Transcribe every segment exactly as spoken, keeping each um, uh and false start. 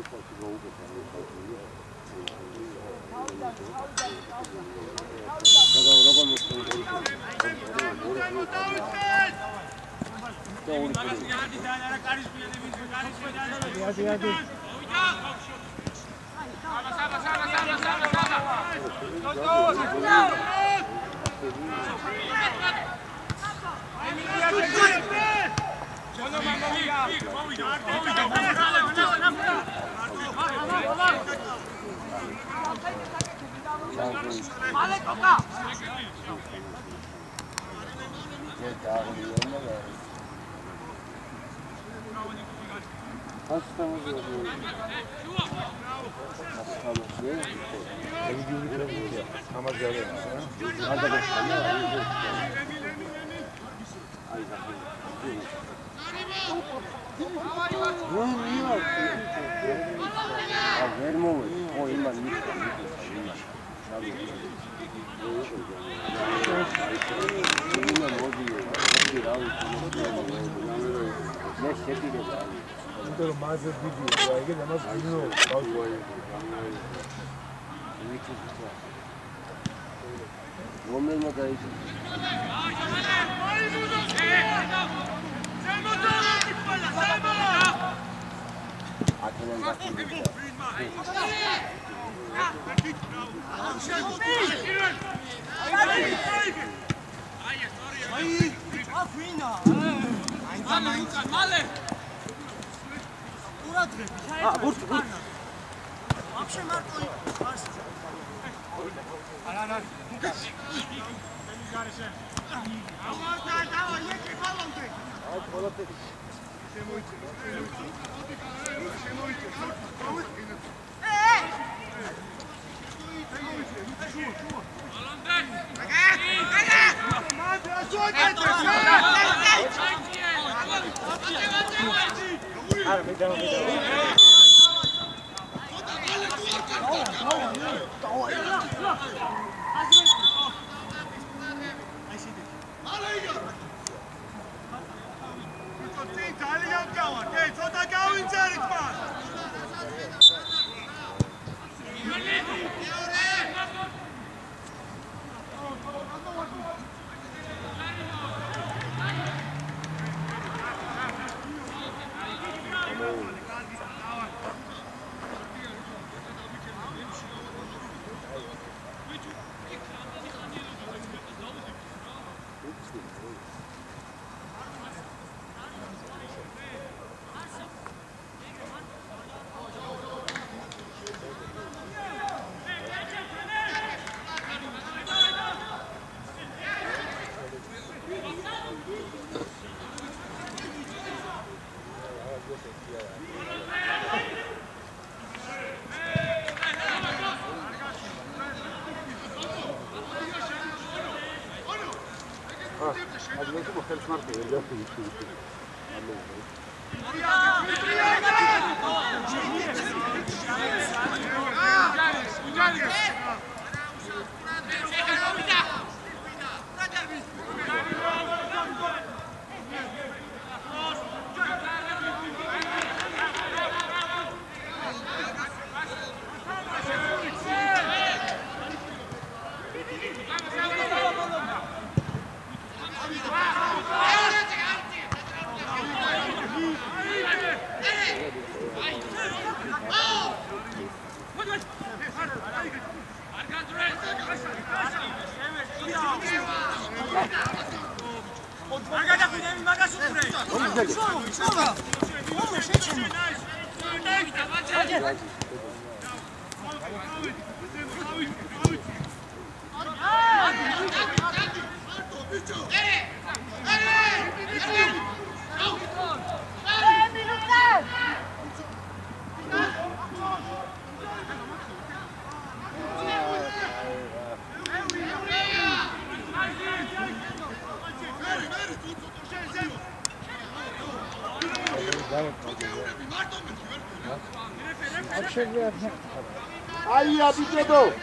Aí, Abidedor!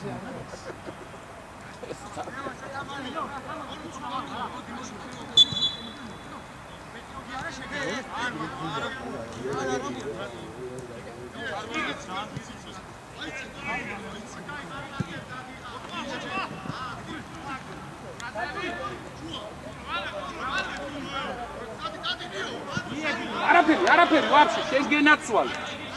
არაფერი, არაფერი, ვაფშე, შენ გენაცვალ.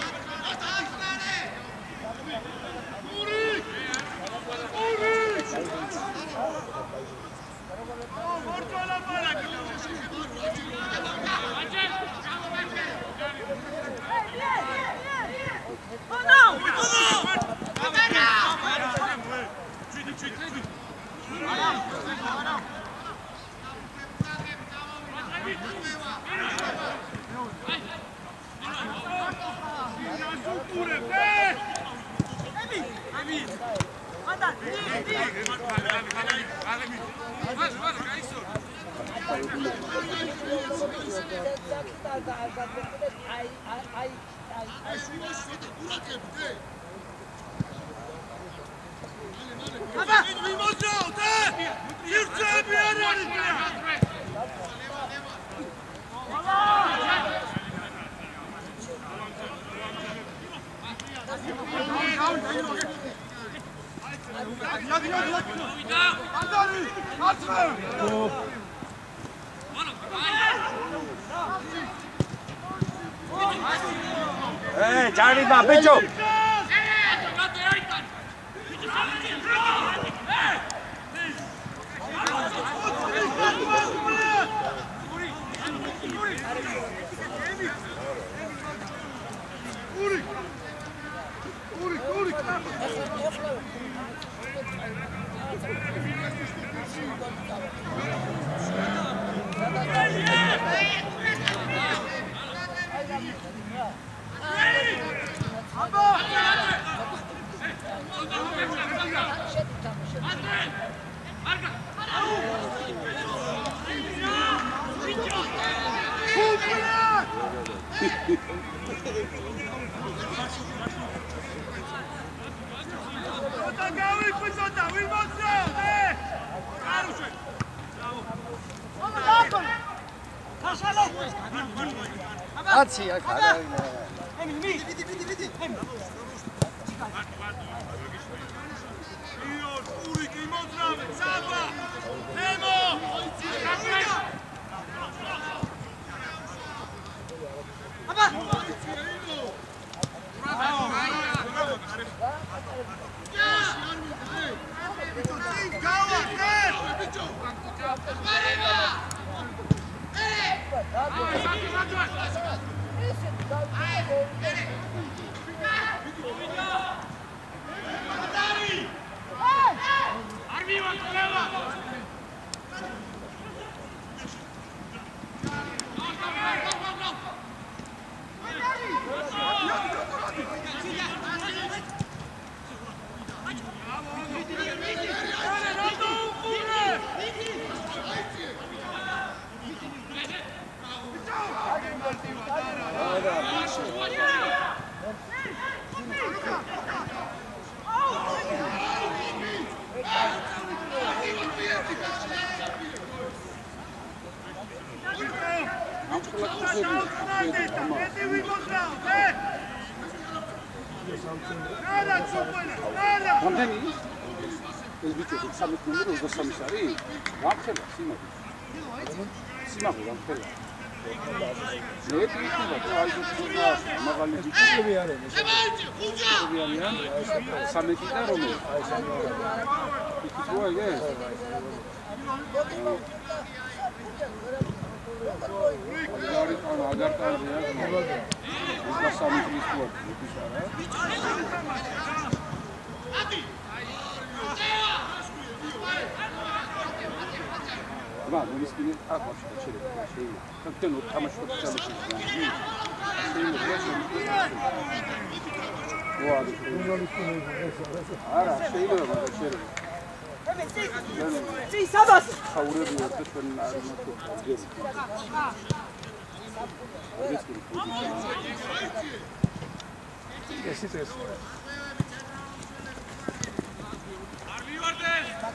Hey, Charlie, ma, pecho. Ația, care რამდენი ის? ეს ბიჭო სამი ნომერი ოცდასამი არის? გამხელა სიმაღლე. სიმაღლე გამხელა. მე ტიპია და აი ეს მაღალი ბიჭები არიან. ბიჭები არიან. სამეთი და რომელი? აი სამეთი. იქ თუ აი ეს? აგარი ან აგარტანზეა. ოცდასამი წლის თუ არის არა? ატი აბა მისკინე აკوش შეიძლება შეიძლება ქართენ თამაშობ ჩალებს არა შეიძლება შეიძლება Sì, sabato. ხაურები ვართ ჩვენ არ მოხდეს. ეს ის ეს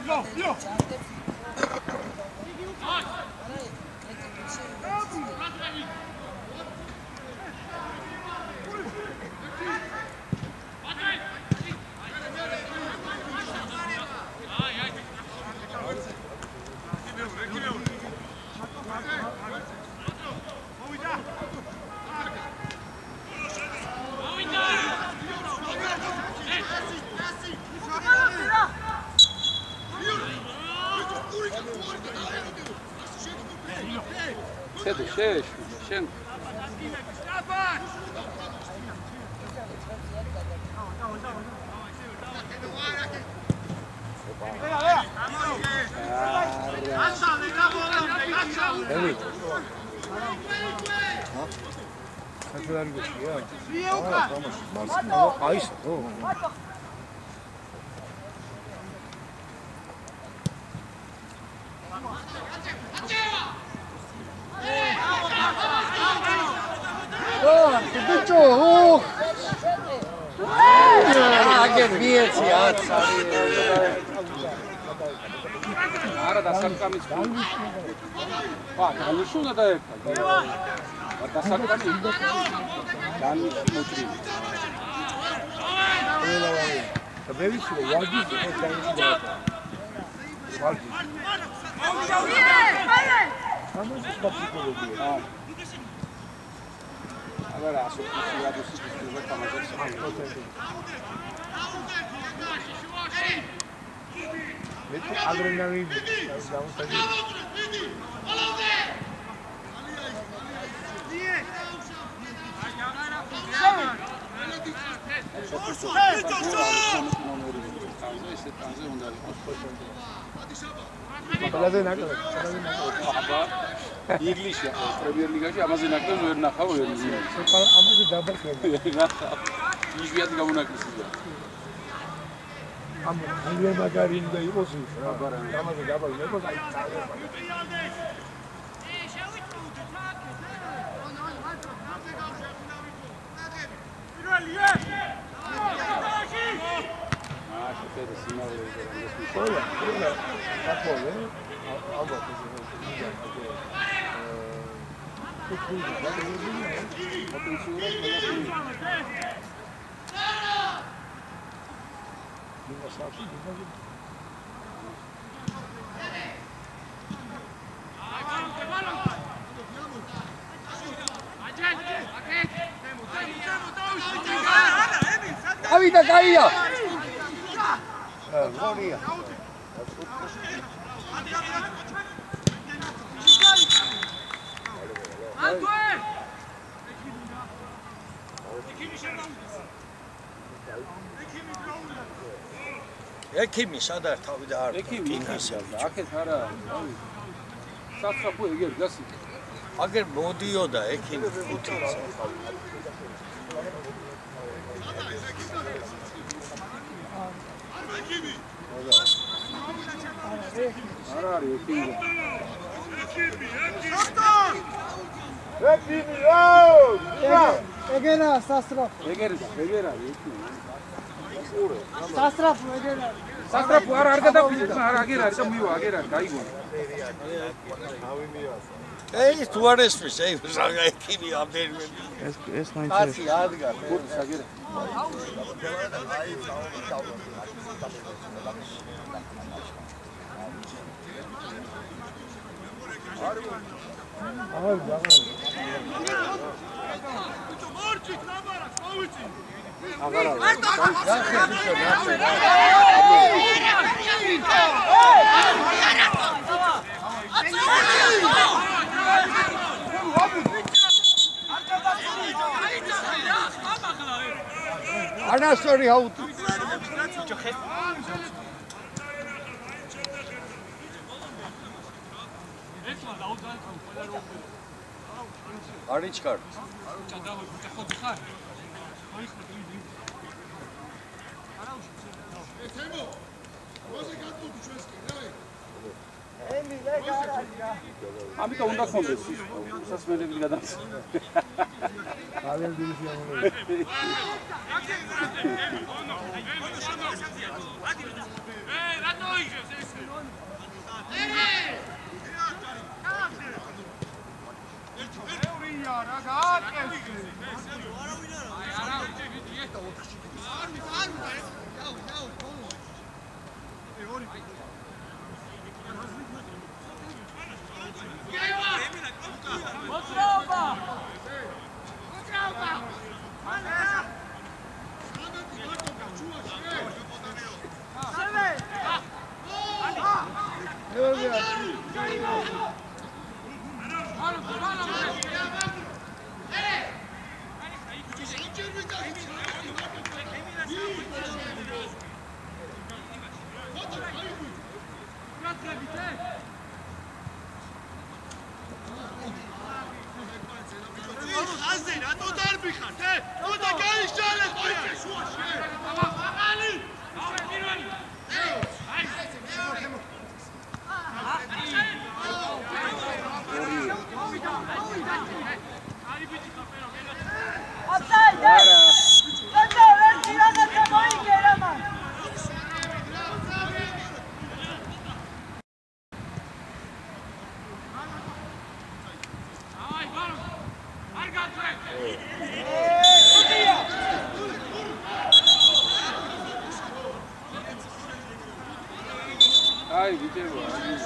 Sede, šeš, šen. Evi. Kako da rigoš, ja? Ova, tamo, ajsa, to. Biću, uh! Age, bijeci, aca. Ara da sad kam iskući. Pa, da li šuna da je kad? Da sad kam iskući. Da li šuna utri. Da bevi su da jađi, da je taj da je. Svalđi. Samo se spaći kolo bio. Allora, sono consigliato si questa maggior Metti adrenalina, siamo stati. Palazzo na kadar, palazzo na kadar. İngiliz ya, Premier Lig'e ama zinakta zor nakha oluyor. Ama bir double kırdı. İşbiyat gamuna kısıyor. Ama Anglia magarin da iyi olsun. Ama bir double ne olacak? Ah, şeker sinema oluyor. Öyle, öyle. Bak böyle. Al bak. Avita caía. Eh, moría. ექიმი სადარ თავი და არ ექიმი აქეთ არა სასწრაფო ეგერ გასი აგერ მოდიოდა ექიმი ხუთი არა არის ექიმი ექიმი ო ეგერა სასწრაფო ეგერ ეგერ არის ექიმი სასწრაფო ეგერა სასწრაფო არა არ გადაფიქრეთ არა აგერ არის და მივა აგერ არის გაიგო ეი თუ არ ესმის ეი ზაგა ექიმი ამდენიმე ეს ეს მაინც ადგა ხუთი აგერ აი ბაღა მორჩით ნაბარას მოვიცი აღარა ანასტორი აუტი არიჩკარ ამიტომ უნდა ხონდეს სასმელები გადამს ძალიან დიდი სიამოვნებაა. ეე, რატო იღებს ესე? ევრია რა გააკეთე? არავინ არა. აი არა, ვიდი და ოთხში. არ არ დაუ დაუ ბოლო. ე ორი. მოძრაობა! მოძრაობა! ალა! სევე! გეორგია არა, არა, აზე რატო დარბიხარ, ე? თუნდა გაიშალეს მოიწე შუაში. აღალი! პირველი. აი, აი ვიჭერვა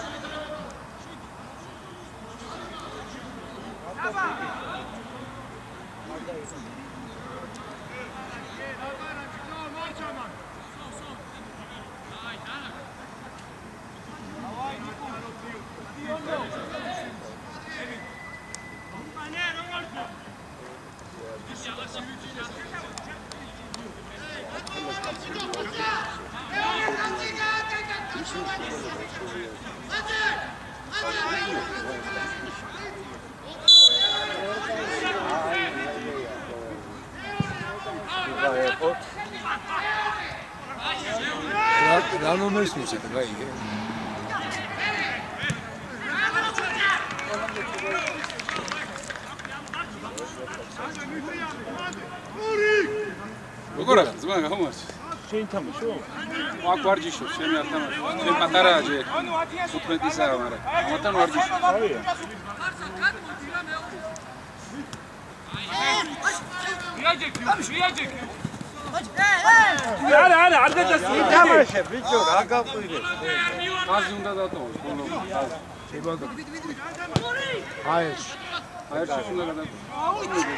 რა ნომერს მიცეთ გაიგე? როგორ ახლა ზმა გამარჯ შენ თამაშო? აქ ვარჯიშობ შენ არ თამაშობ შენ პატარაა ჯერ ութმეტისაა მაგრამ ამათან ვარჯიშობ არია ვიაჯექი ვიაჯექი არა არა არ გადასწრი თამაშე ბიჭო რა გაყვირე აზი უნდა დატოვოს ბოლო შებაგა აეს აერში უნდა გადატოვოს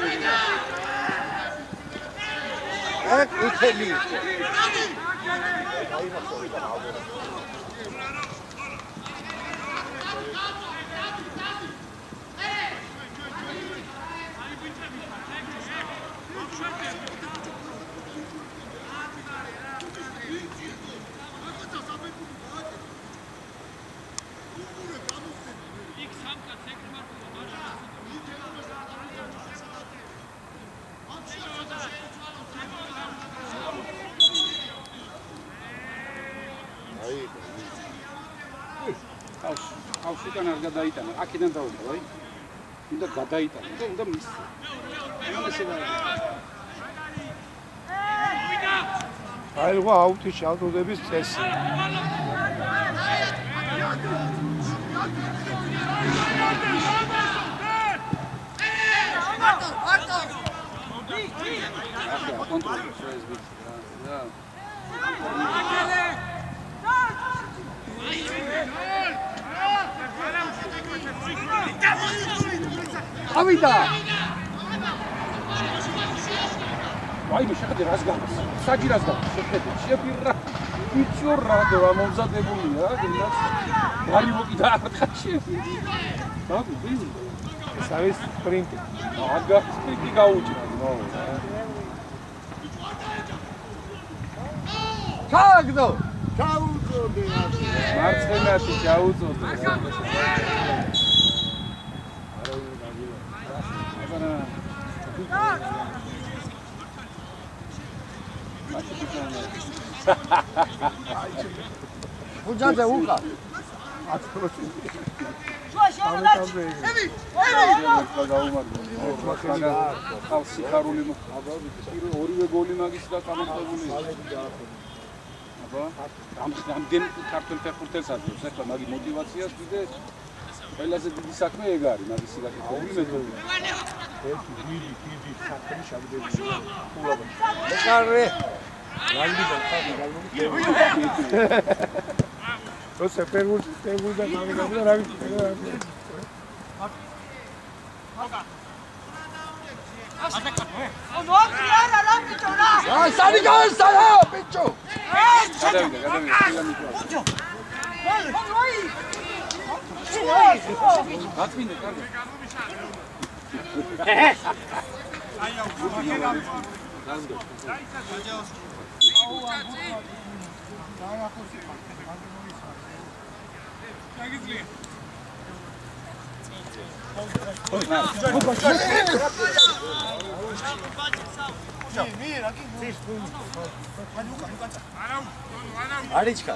აკ უთელი ხავშიდან არ გადაიტანა, აქედან დაუდგა, აი. უნდა გადაიტანა და უნდა მისცე. ესე და აი რა აუთი შალდოდების წესი. ახლა კონტროლს ეს ვიცი რა. ავიდა. ვაიმე შეხედე რას გავს. საჯი რას გავს. შეხედე. შეფირა. იცო რა და მომზადებულია, გინდას. გარიმოკი დაარტყა შეფირა. დაგუ ბიზი. ეს არის სპრინტი. აგა სპრინტი გაუჭრა. ნო. ჩააგდო. ჩაუწოდე. მარცხენაში ჩაუწოდე. ფუძაძე უკა. ათროჩი. სიხარული ორივე გოლი მაგის და გამოხებული. აბა, ამდენ ქართულ ფეხბურთელს აძლევს ახლა მაგი მოტივაციას კიდე ყველაზე დიდი საქმე ეგ არის მაგის სიგაკეთებული მეთოდი. ერთი დიდი დიდი საქმე შევიდები. ხულობა. ეკარე. რანდი და ხალხი გალმოდი. როცა პერვუს პერვუს და გამიგაბლა რა ვიცი. აი, სარი გავსალა, ბიჭო. გადავიდა, გადავიდა, სილამიტო. გაწმინდა, კარგი. აი, აუ, განდო. გაგიძლია. Arichka.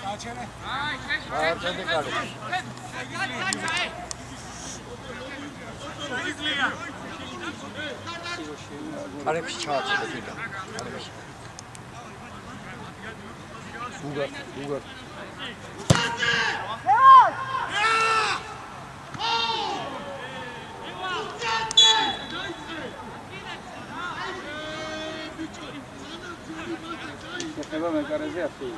Arepsi çağırdı dedi. Arepsi. Ugar, ugar. ხება მეკარეზე ასე.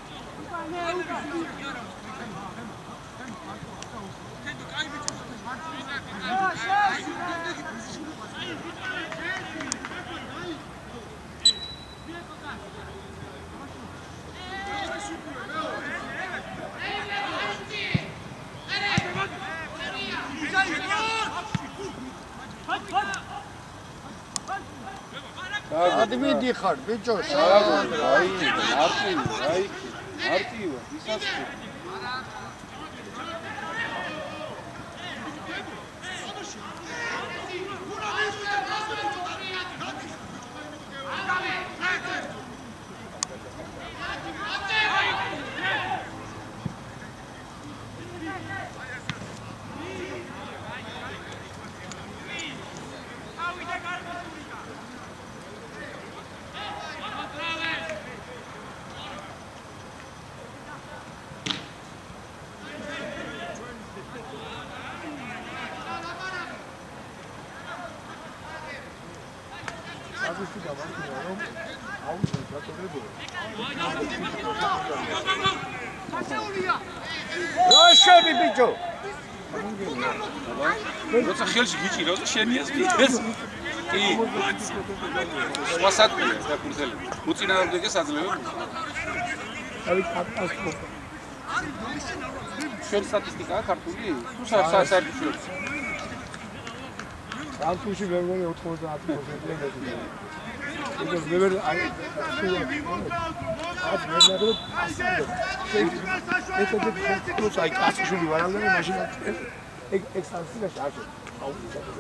Admidi xar, bicho, აი, მარტივი, აი, მარტივი, ისაცი. Roşebi bicho. როცა ხელში გიჭირავს და შენიას გიჭეს. კი. ვასატია საფურთელი. უწინააღმდეგეს აძლევენ. აი, კატასტროფა. შენ სტატისტიკაა ქართული? თუ საერთოდ ქართულში ვერ მგონი ოთხმოცდაათი პროცენტია მეტი. because we were I आज मैं ना तो एक तो साइक आस शुरू हुआ ना मशीन एक एक सांस का शाट आउट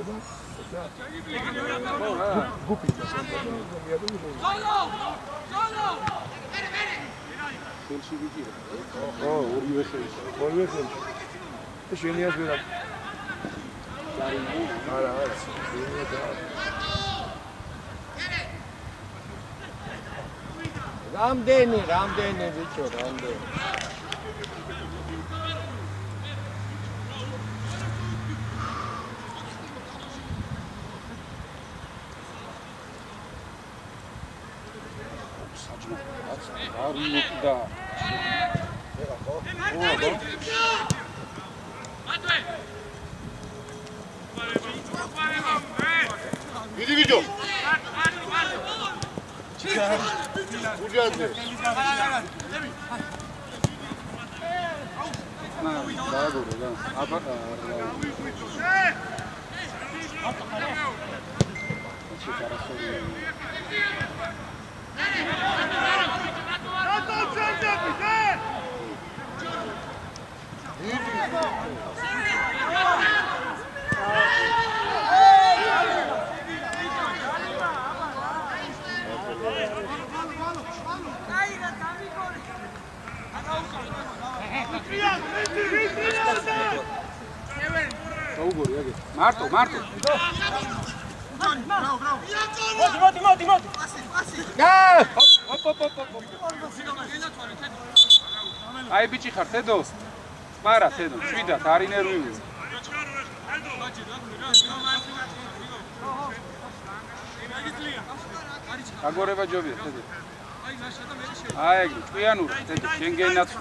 गुपी ओ ओरिवे से ओरिवे से तो शेनिया से आरा Ramdeni, Ramdeni bicho, Ramdeni. Armutda. Vidi video. Ucazdı. Na, daha doğru lan. Apa? მარტო, მარტო. მოდი, მოდი, მოდი, მოდი. და ოპ, ოპ, ოპ, ოპ. აი ბიჭი ხარ, თედო. მარა, თედო, შვიდათ, არ ინერვიულო. აგორება ჯობია, თედო. აი ეგრე, ჭიანურა, თედო, შენ გენაცვა.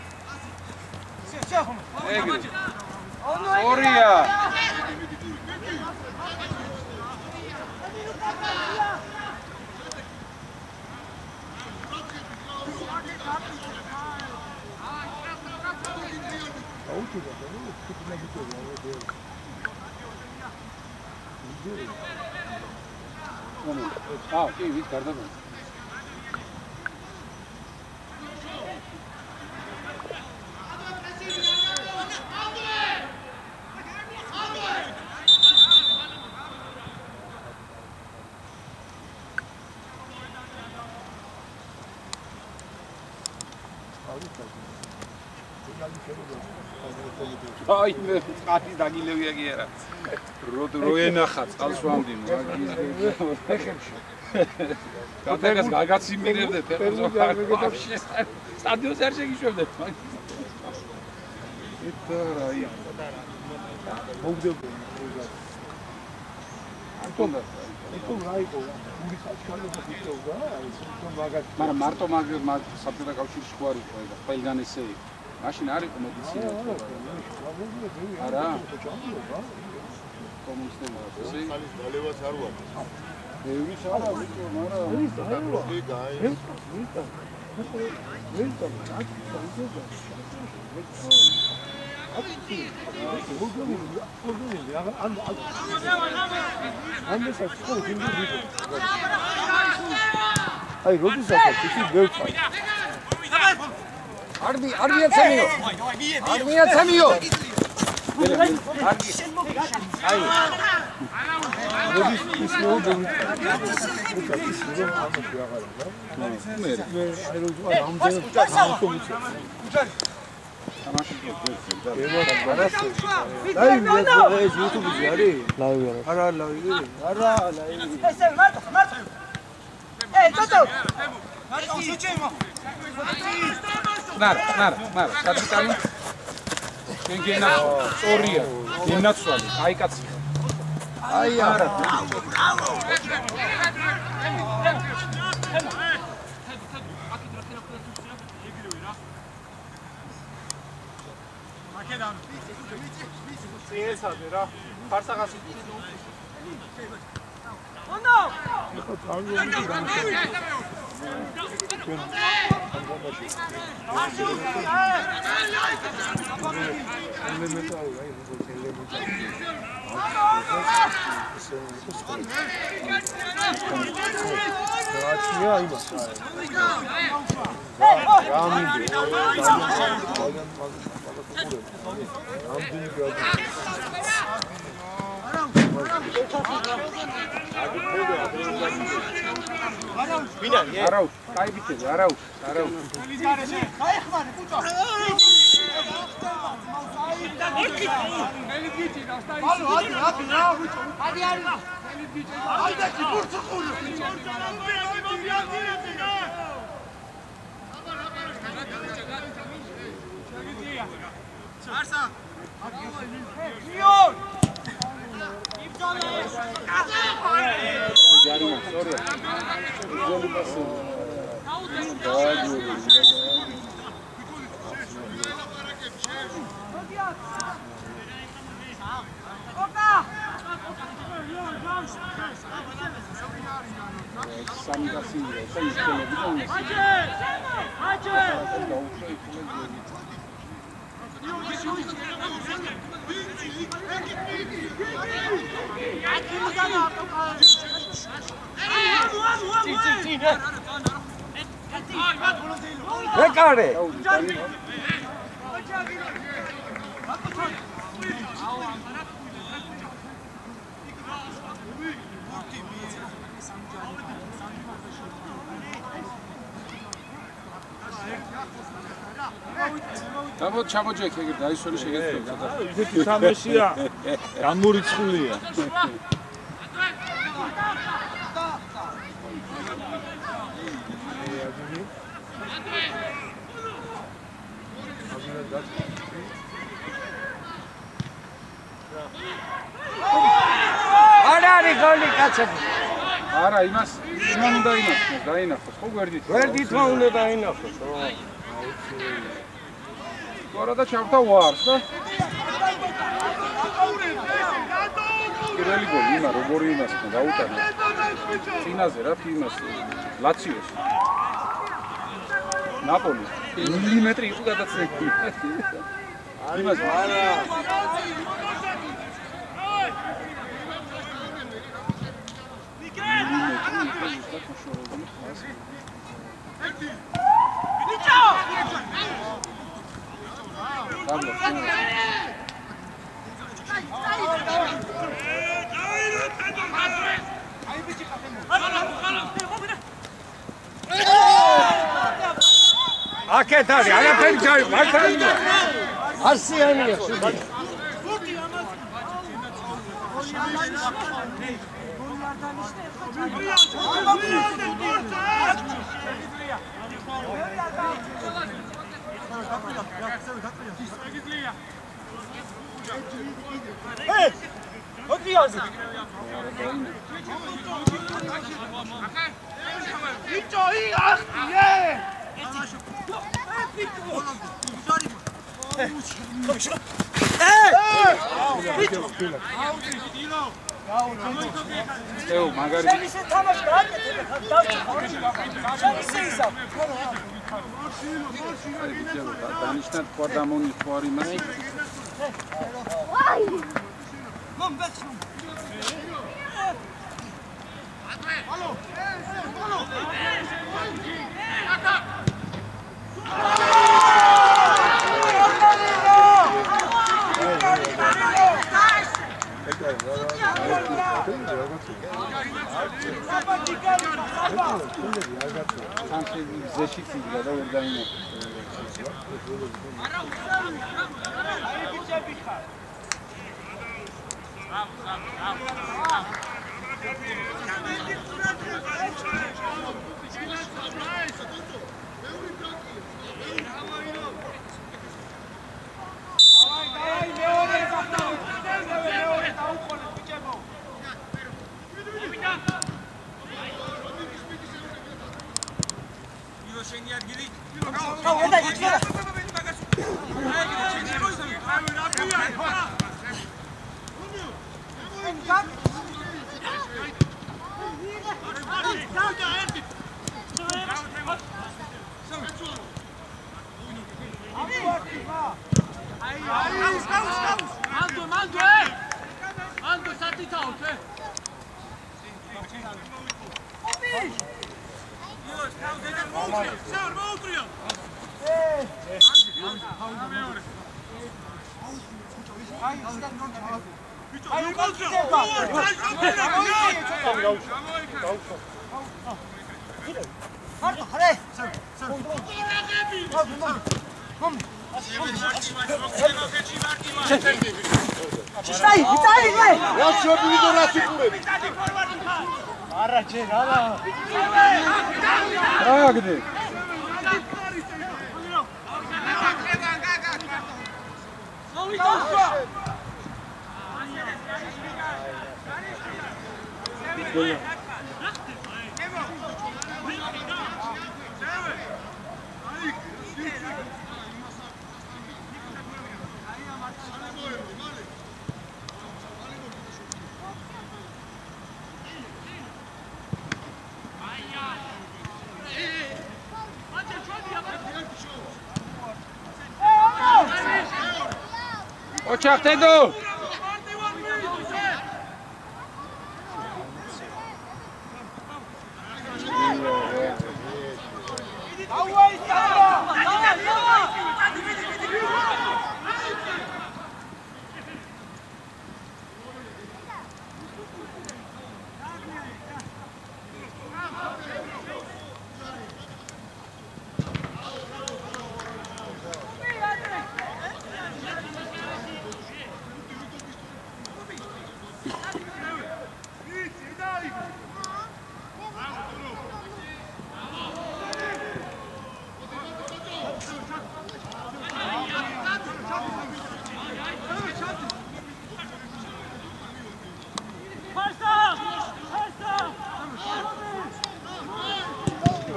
ეგრე. ორია. აა, კი, ვით გარდაბა. აი მე ხათი დაგილევია კი არა. რო რო ენახა წყალს ვამდინო ეხებში. კატეგას გაგაციმირებდეთ ფეხბურთს ვაფშე. სტადიონს არ შეგიშვებდეთ მაგ. ეტა რაი. მოგდები. არტონდა. ეტო რაიყო. გული ხაჩქალები ხიტოვდა, ისო მაგათ. მაგრამ მარტო მაგ მაგ საბჭოთა კავშირში ხო არ იყო და ყველგან ესე იყო. მაშინ არ იყო მედიცინა. არა. კომუნისტებმა ესე ხალის დალევაც არ ვარ. ეურის არა ვიტო, მაგრამ ის დაევა. ის დაევა. ეს აი როდესაც ისე გერწა არდი არდია ცემიო არდია ცემიო აი როდის ის მოუძებნ ის რომ ამაში აღარა და მე მე აი რომ ამდენ ამხომიც თამაში გეძებდა აი ეს YouTube-ზე არის ლაივი არა არა ლაივი არა ლაივი ესე მარტო მარტო ე ტოტო მარტო შეჭემა ნარა ნარა ნარა კაპიტანი შენ გენაცვალ სწორია გენაცვალი აი კაცი აი არა ბრავო ბრავო მაკედან წიესადე რა ფარსაღასი ონო ხო თანგომი გამოსა Arau, cai bitte, arau, arau. Jarima, sorry. Joli passe. Sami da Silva, sai che ne bisogna. Hace! Hace! Recare! დაბო ჩამოჯექ ეგრე დაისვენი შეგეძლო. ისეთი თამაშია. გამორიცხულია. არა არის გოლი კაცები. არა, იმას იმან უნდა ინახოს, დაინახოს, ხო გვერდით. გვერდითმა უნდა დაინახოს, ხო. გორა და ჩავთა ვარს და პირველი გოლი იმა როგორი იმას ხო დაუტანა. წინაზე რა იმას ლაციოს. ნაპოლი მილიმეტრი იყო გადაცემული. იმას არა. აქეთ არის, არაფერი ჩაი, მართალია. ასიანია სულ. Hey! What are you ეო მაგარი ისე თამაში გააკეთე ხა დავჭი ისე დანიშნად ყვა დამონი ყوارი მაი მომ ბექს ალო ალო აკა სამში ზეში წიგდა და ვერ დაინახე. აი ბიჭები ხარ. Stai, stai, vai! რა შევიდო რა სიკურები? არა ჯერ, არა. რა გდე? ოჩახტედო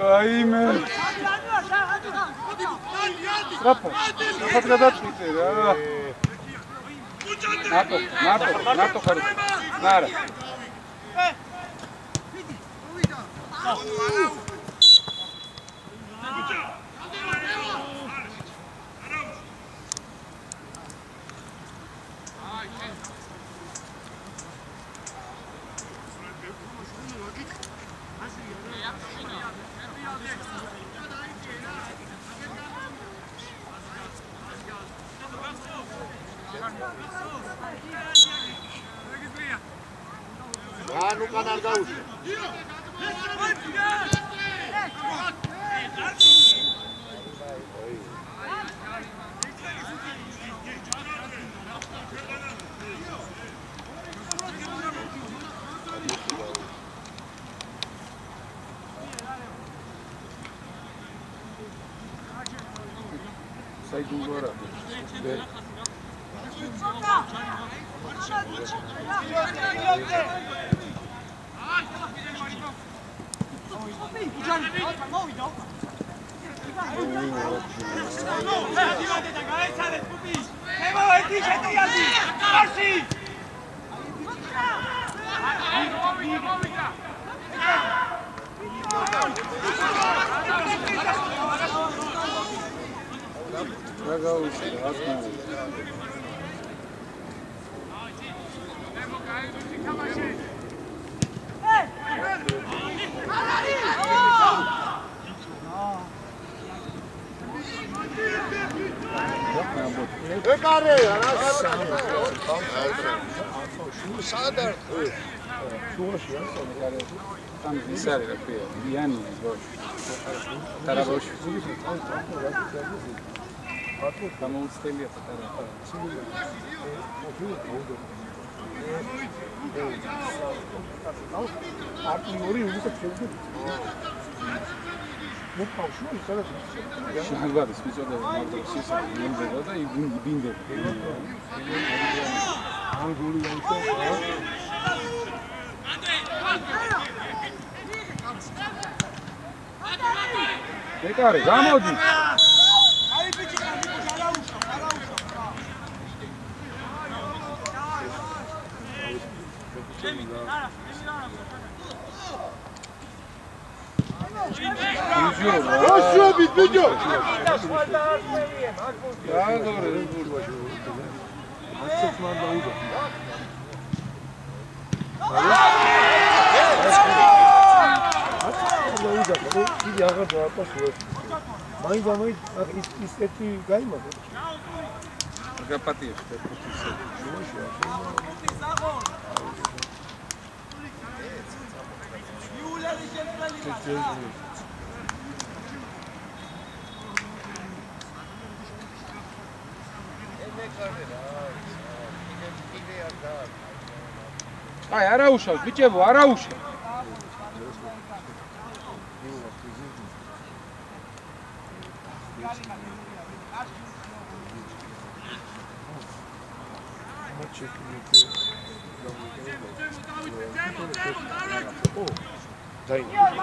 რაიმე. რაფა, რაფა გადაწყვიტე რა. ნატო, ნატო, ნატო ხარ. ნარა. ანუ კანარ გაუშვა. საიდუმლო ეკარე რა სადარ სულაში არის ეკარე там ისარი რა ქვია იანი ბოშ ტარაბოშ ათო გამოუცდელია პატარა არტი ორი უგეთ შევდი მე პაუშო ისაა შეგაბადის მიწოდება მაგრამ სისა იმდება და იბინდება ან გული აიშო ეკარე გამოდი აი ბიჭი არაუშო არაუშო Όσο μπιτούγιο! Mai va mai iseti gaima. Gapati. Ai, ara ușa, bicevo, ara ușa. Dai.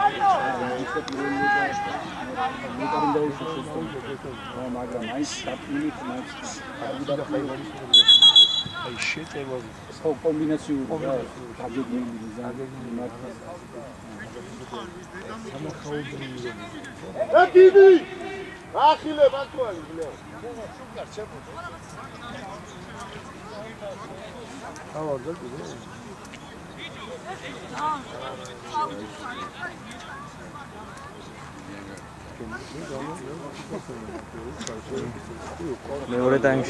Ai shit, I was so combinațiu tragedii Am caudri. Ativi! Achile, batuali, bleu. How are you? მეორე ტაიმში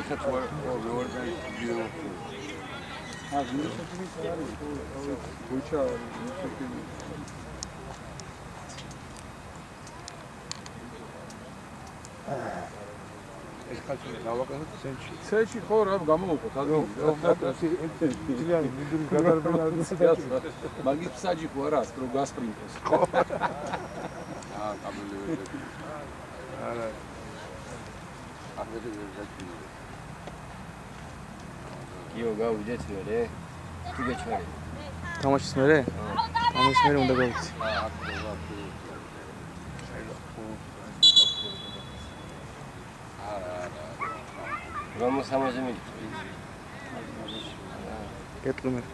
ეს კაცი დავაკეთოთ ცენტრში. ცენტრში ხო რა გამოვყოთ ადგილი. ძლიერი მიდური გადარბენა არის. მაგის ფსაჯი ხო არა, რომ გასპრინტოს. ხო. აა, კაბელი. არა. აღედი ვერგაჩი. გიო გავიდეთ მერე. თუ გეჩვენე. თამაშის მერე? თამაშის მერე უნდა გავიქცი. რამოს ამაზე მიგიწევ. კეთილ მე.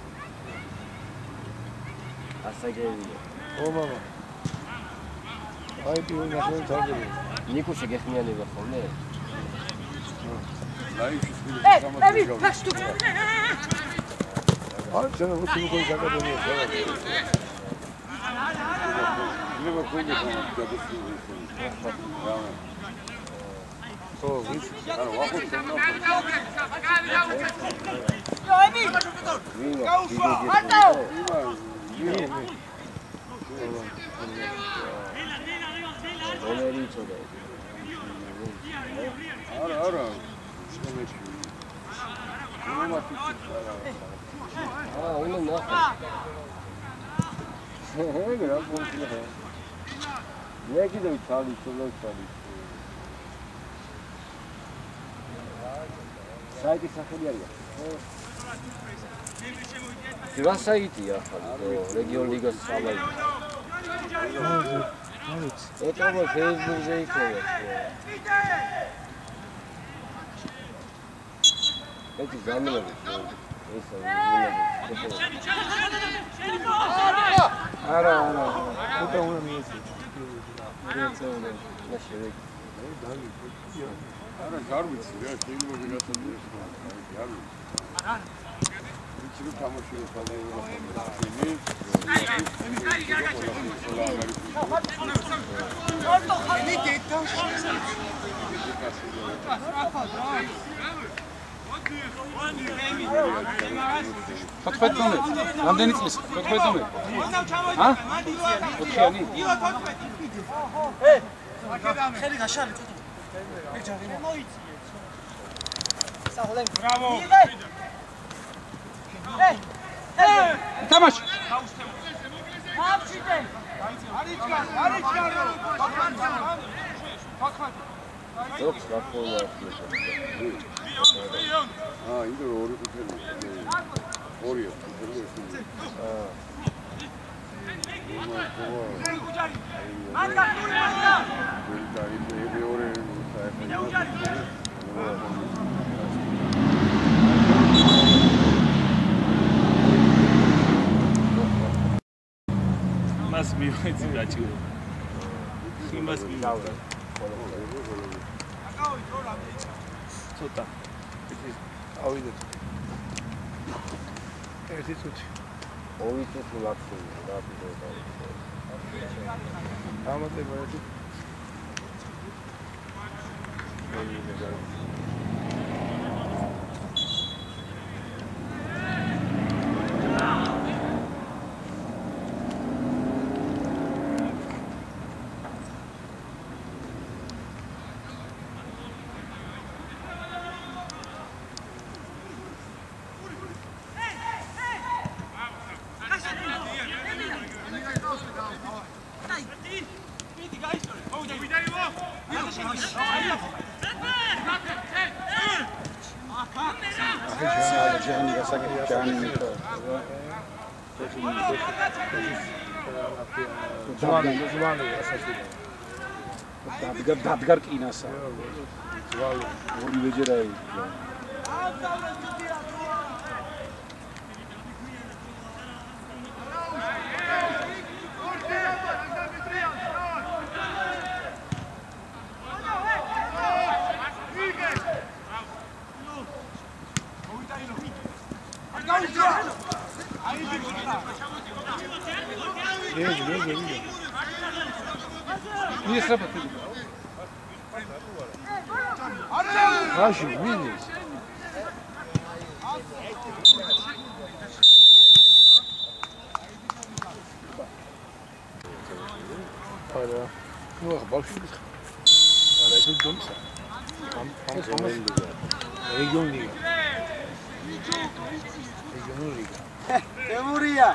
ასაგებია. ო მამა. აი პიუ ნახე თავები. ნიკუში გეხმიანება ხოლმე? ლაიჩის Ey, Evi, kaç tut. აი შენ რუსი მოხდა აკადემია. ნებო კონდე გადასული. ო ვიცი. არა, ვახოთ შენ. Yo, Evi. ვინო? Marta. რომელი იწოდა? არა, არა. აა, უნდა ნახო. ჰე, რა გონია? მე კიდევ ჩალი, ჩოლო ჩალი. საიტი სახელი არის. რა საიტია ახლა? რეგიონ ლიგას საიტი. ეტავა Facebook-ზე იქნება. ეს გამილები. ეს არა, არა. უკვე უნდა მიეცი. რეცეულე. ნაშევი. არა, გარვიცი რა, შეიძლება ვიღაცას გარვიცი. არა. ვიცი რომ თამაშია სადაიღო ხომი. ოთხმოცდაათი ნომერი. რამდენი წლის? ოთხმოცდაათი ნომერი. ა? ოთხიანი? ხელი გაშალი წუთი. ეჯარი მოიცი. საჰლემ. Bravo. Ey! Ey! თამაში. Avşite. Arichka, Arichka. დოქს გაფოლა. აა, ინდო ორი კუთელი. ორია, კუთელი ესია. აა. Marta, Marta. ვერიტარი მე ორი საერთოდ. მას მივეცი გაჭირე. იმას მივავრე. ცოტა. ავიდეთ. ერთი წუთი. ორი წუთი ლაფშია, რა პიზოდა. ამატება ერთი. ზვანი, ზვანი ასასია. დადგარ დადგარ კინასა. ზვალი. ორი ვეჯერა იყო. ეს მე გენია. ის რა პატი. რაში მინის? არა. ნუ ახლა ბავშვი. არა, ეს დონსა. ამ ამ ზონელია. რეგიონ ლიგა. რეგიონული ლიგა. Temuriya.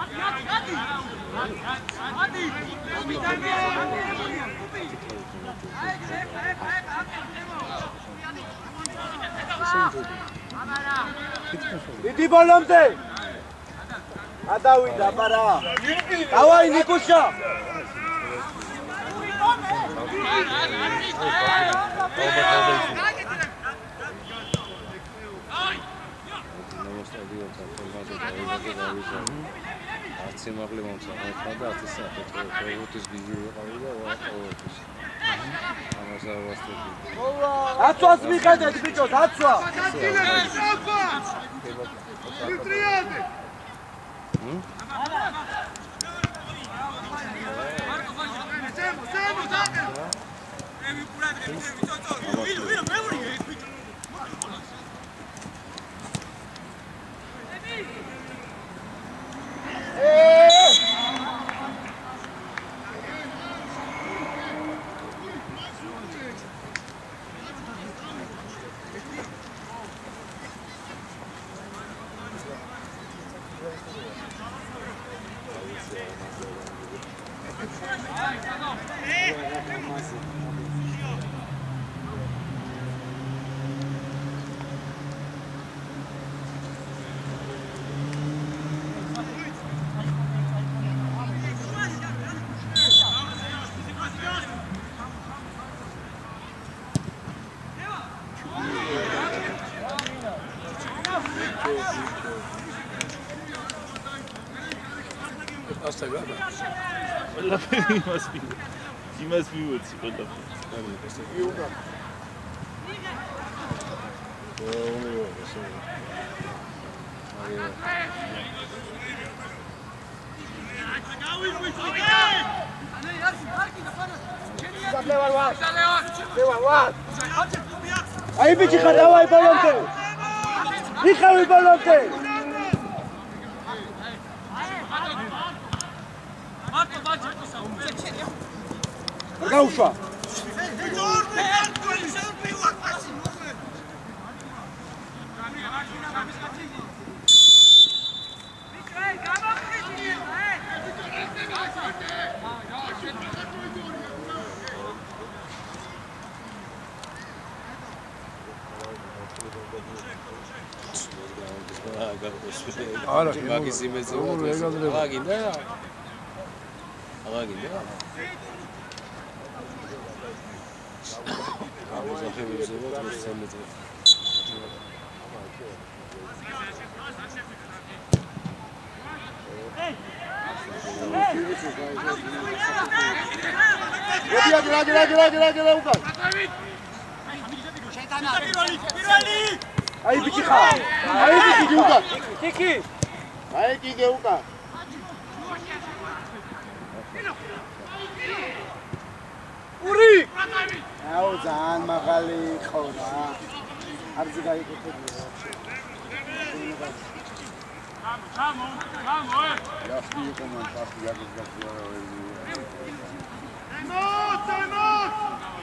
Idi bolomde. Adavida para. Davay Nikusha. სტადიონთან თემაზე დაიღო და ავიზა. არც იმაღლე მომწონდა და არც საერთოდ პროექტის გიგი ვიყავი და ყოველთვის. ამას არ ვასწრებდი. აცვას მიხედეთ ბიჭოს, აცვა. იტრიადე. ჰმ? ზემო, ზემო, ზემო. ემი პურადრე, ვიცოწო. ვინო, ვინო, მეური. ყველაფერი იმას მივ იმას მივეცი ყველაფერი. აი ბიჭი ხარ, დავაი ბოლომდე. მიხევი ბოლომდე. გაუშვა. არა, მაგის იმეზე ვარ. აგინდა? აგინდა? ამას ახევებზე ვარ სამეtre. როდი აგ რაგ რაგ რაგ რაგ რაგ უკან. აი ბიჭი ხარ. აი ბიჭი უკან. კიკი. აი კიკი უკან. ური! აუ ძალიან მაღალი იყო რა. არზე გაიკეთებია. Come, come, come, oi! Jaspi იყო მან პასი გაგის გაგზავნა. Ემოთ, ემოთ!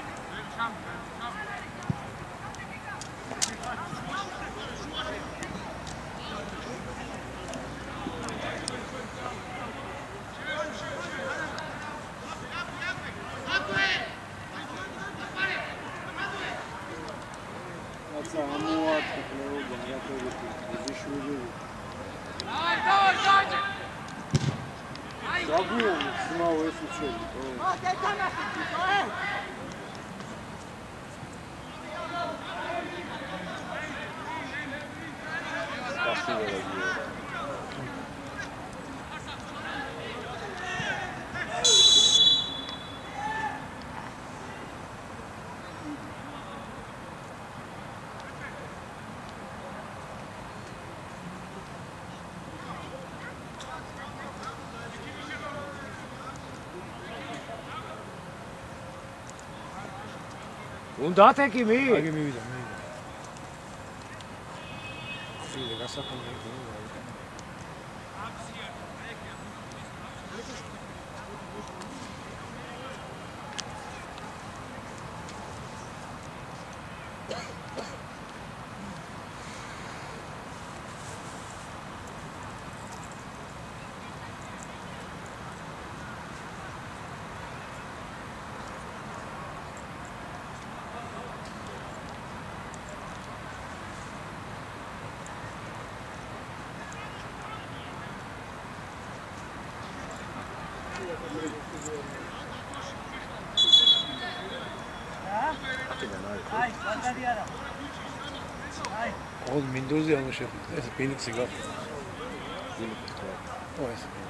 აცა ამოაწყო ბარაკები ზიშვილი. Давай, давай, давай! Გაგუიან სმაო ეს უჩელი. ო, დედანახი, ო! უნდა ატეკიმი? აგი მივიდა, მივიდა. სულ გასაკონდა იყო. აი, ბანდარი არა. აი עוד מינדוזי על משך, איזה פיניקס סיגר. או איזה פיניקס.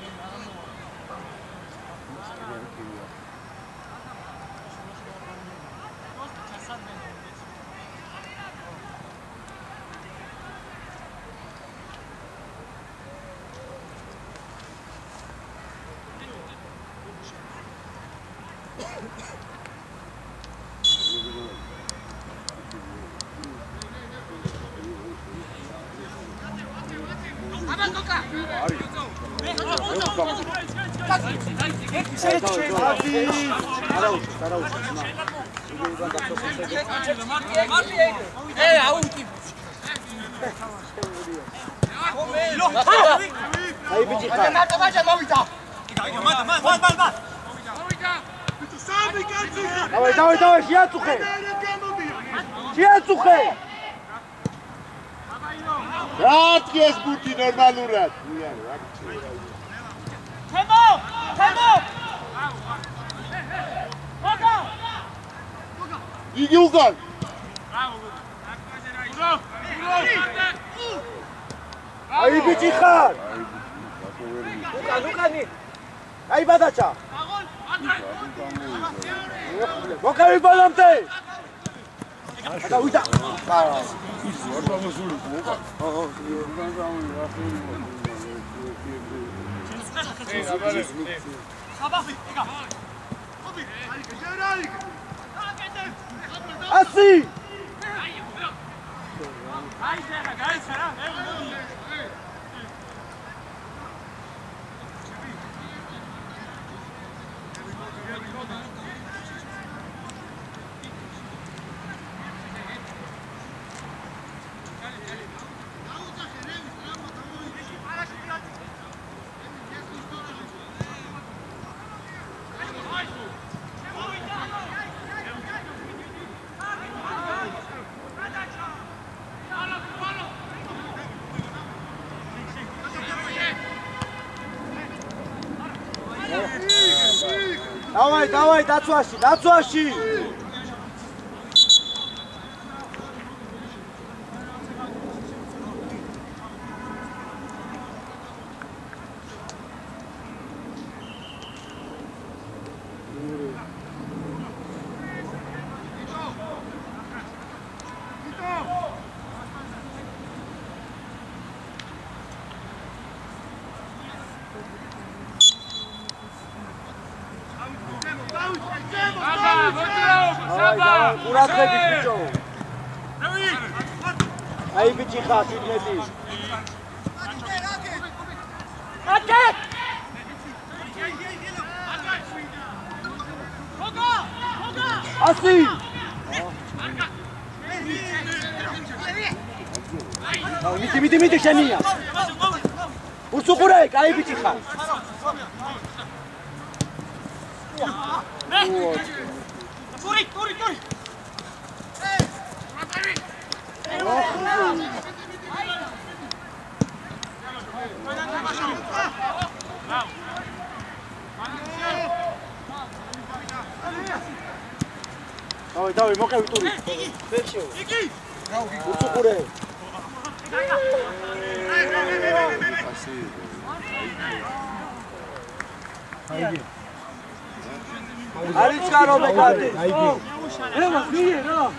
Dawaj, dawaj, dawaj, שיהיה צוחה! שיהיה צוחה! רק יש בוטי נורמלורת! תמו! תמו! הגיעו כאן! Aí, Bitihar! Nunca, nunca, Aí, Badacha! Boca aí, Balamte! Ada, uita! Assim! Dawaj, dawaj, Dacuashi, Dacuashi! Murat Rebic bicho. Aí Bitihar, Sidney. Attack! Assim! Miti, miti, miti, Xaninha! Urso Burek, aí Bitihar. Turi, turi, turi! Dawaj, dawaj, mokaj Turi. Fechou. Urso Burek. Aí. Alička, Robe, kade? Evo, nije, no!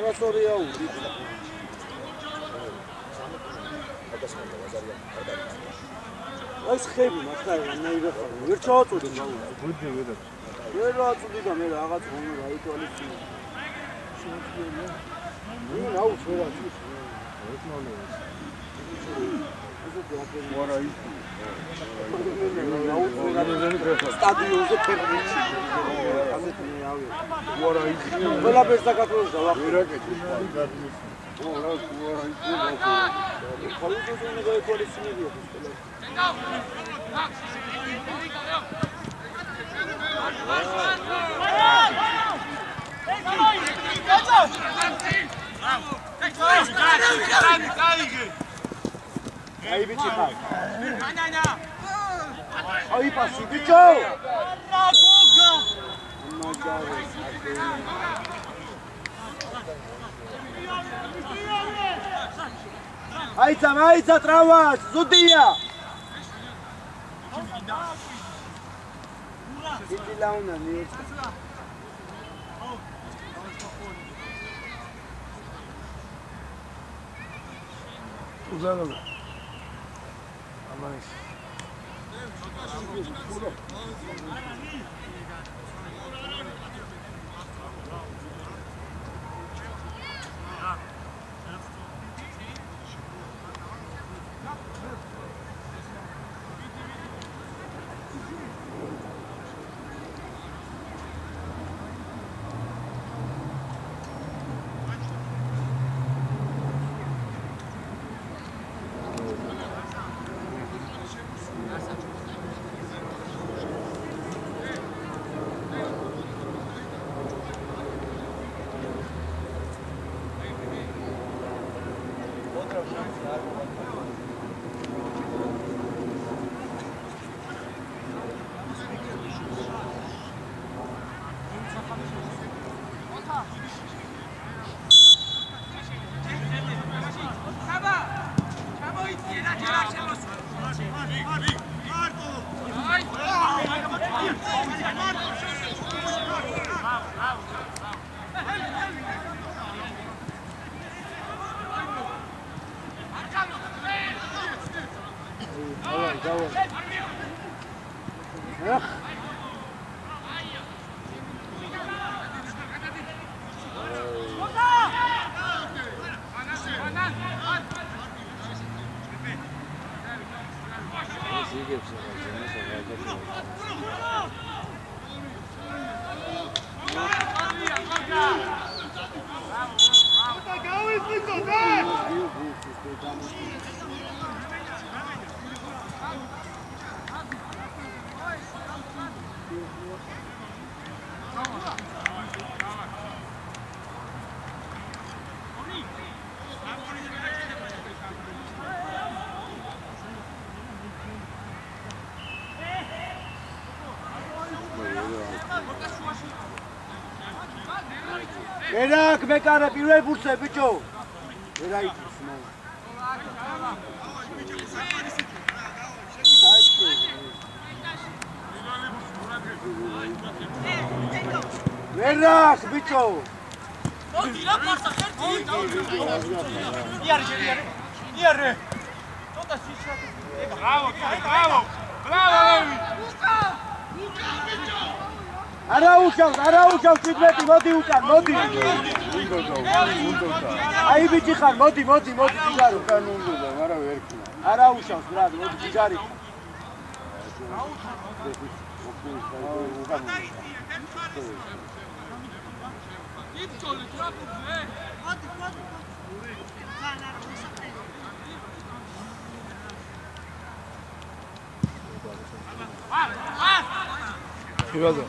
ათასორია ური. აი ხები მაგარი რანაირად ხარ. ვერ ჩავაწოდი ბაუ. გუდი ვედა. ვერ ვაწოდი და მე რაღაც მომი რაიტვალისი. ნუ ნაუ შევაწი. ეს მოლე. ვარა ის. სტადიონზე ფერმიჩი. ასეთ მე ავი. ვარა ის. ყველაფერს საქართველოს დავახო. ვერაკეთე. ვარა ვარა ის. ხალხოსუნე გაიქოლისინებია ეს ყველა. Ai bici fa. Ai passi bicio. Aiza, aiza travas, zudia. Iti launa ni. Uzalo. Amanis. Erak, mekara, პირველ ბურთზე ბიჭო. ერა იწის მო. Erak, ბიჭო. მოდი რა პარსა ერთი. იარე, იარე. იარე. ცოტა შიშა. ბრავო, ბრავო. ბრავო. უკა! უკა ბიჭო. არა უშავს, არა უშავს თვითმეტი, მოდი უკან, მოდი. აი ბიჭი ხარ, მოდი, მოდი, მოდი, ჯიგარი. უკან უნდა, მაგრამ ვერ ქნა. არა უშავს, ბრატ, მოდი ჯიგარი. იცოლე ტრაპუზე. მოდი, მოდი. ძალიან არ მოსაყრე. ა, ა. ხიბაზო.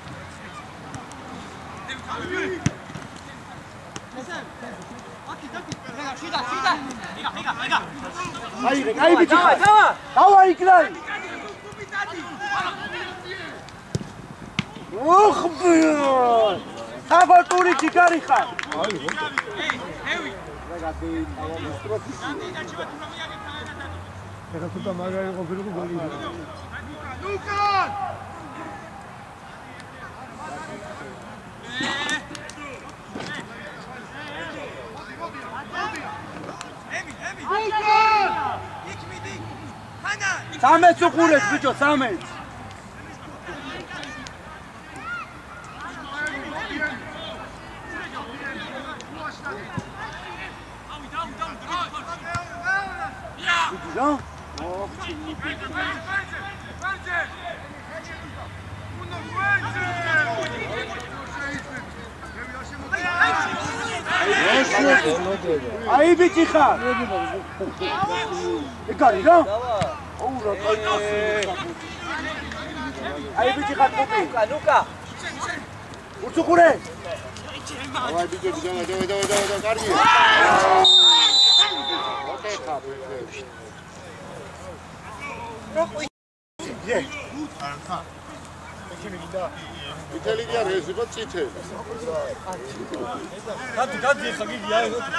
აი, აი ბიჭი ხარ. დავა იქნაი. ოხ ბიო. საფორტური ჯიგარი ხარ. აი, ხო. ევი. რაგადი, ავამოსტროფი. ეხლა თუ მაგარი ყოფილიყო გოლი. ლუკან! სამეც უყურეთ ბიჭო, სამეც. რა? აი ბიჭი ხარ. ეკარი რა? აუ რა კაი. აი ბიჭი ხარ კოპი. ლუკა, ლუკა. უცუყურე. აი ბიჭი ბიჭი დავა დავა დავა დავა კარგი. ოკეი ხარ. ე. არხა. ეკინი გინდა. იტალი გია ეს იყო წითელი. გადი გადი ხა გიგია.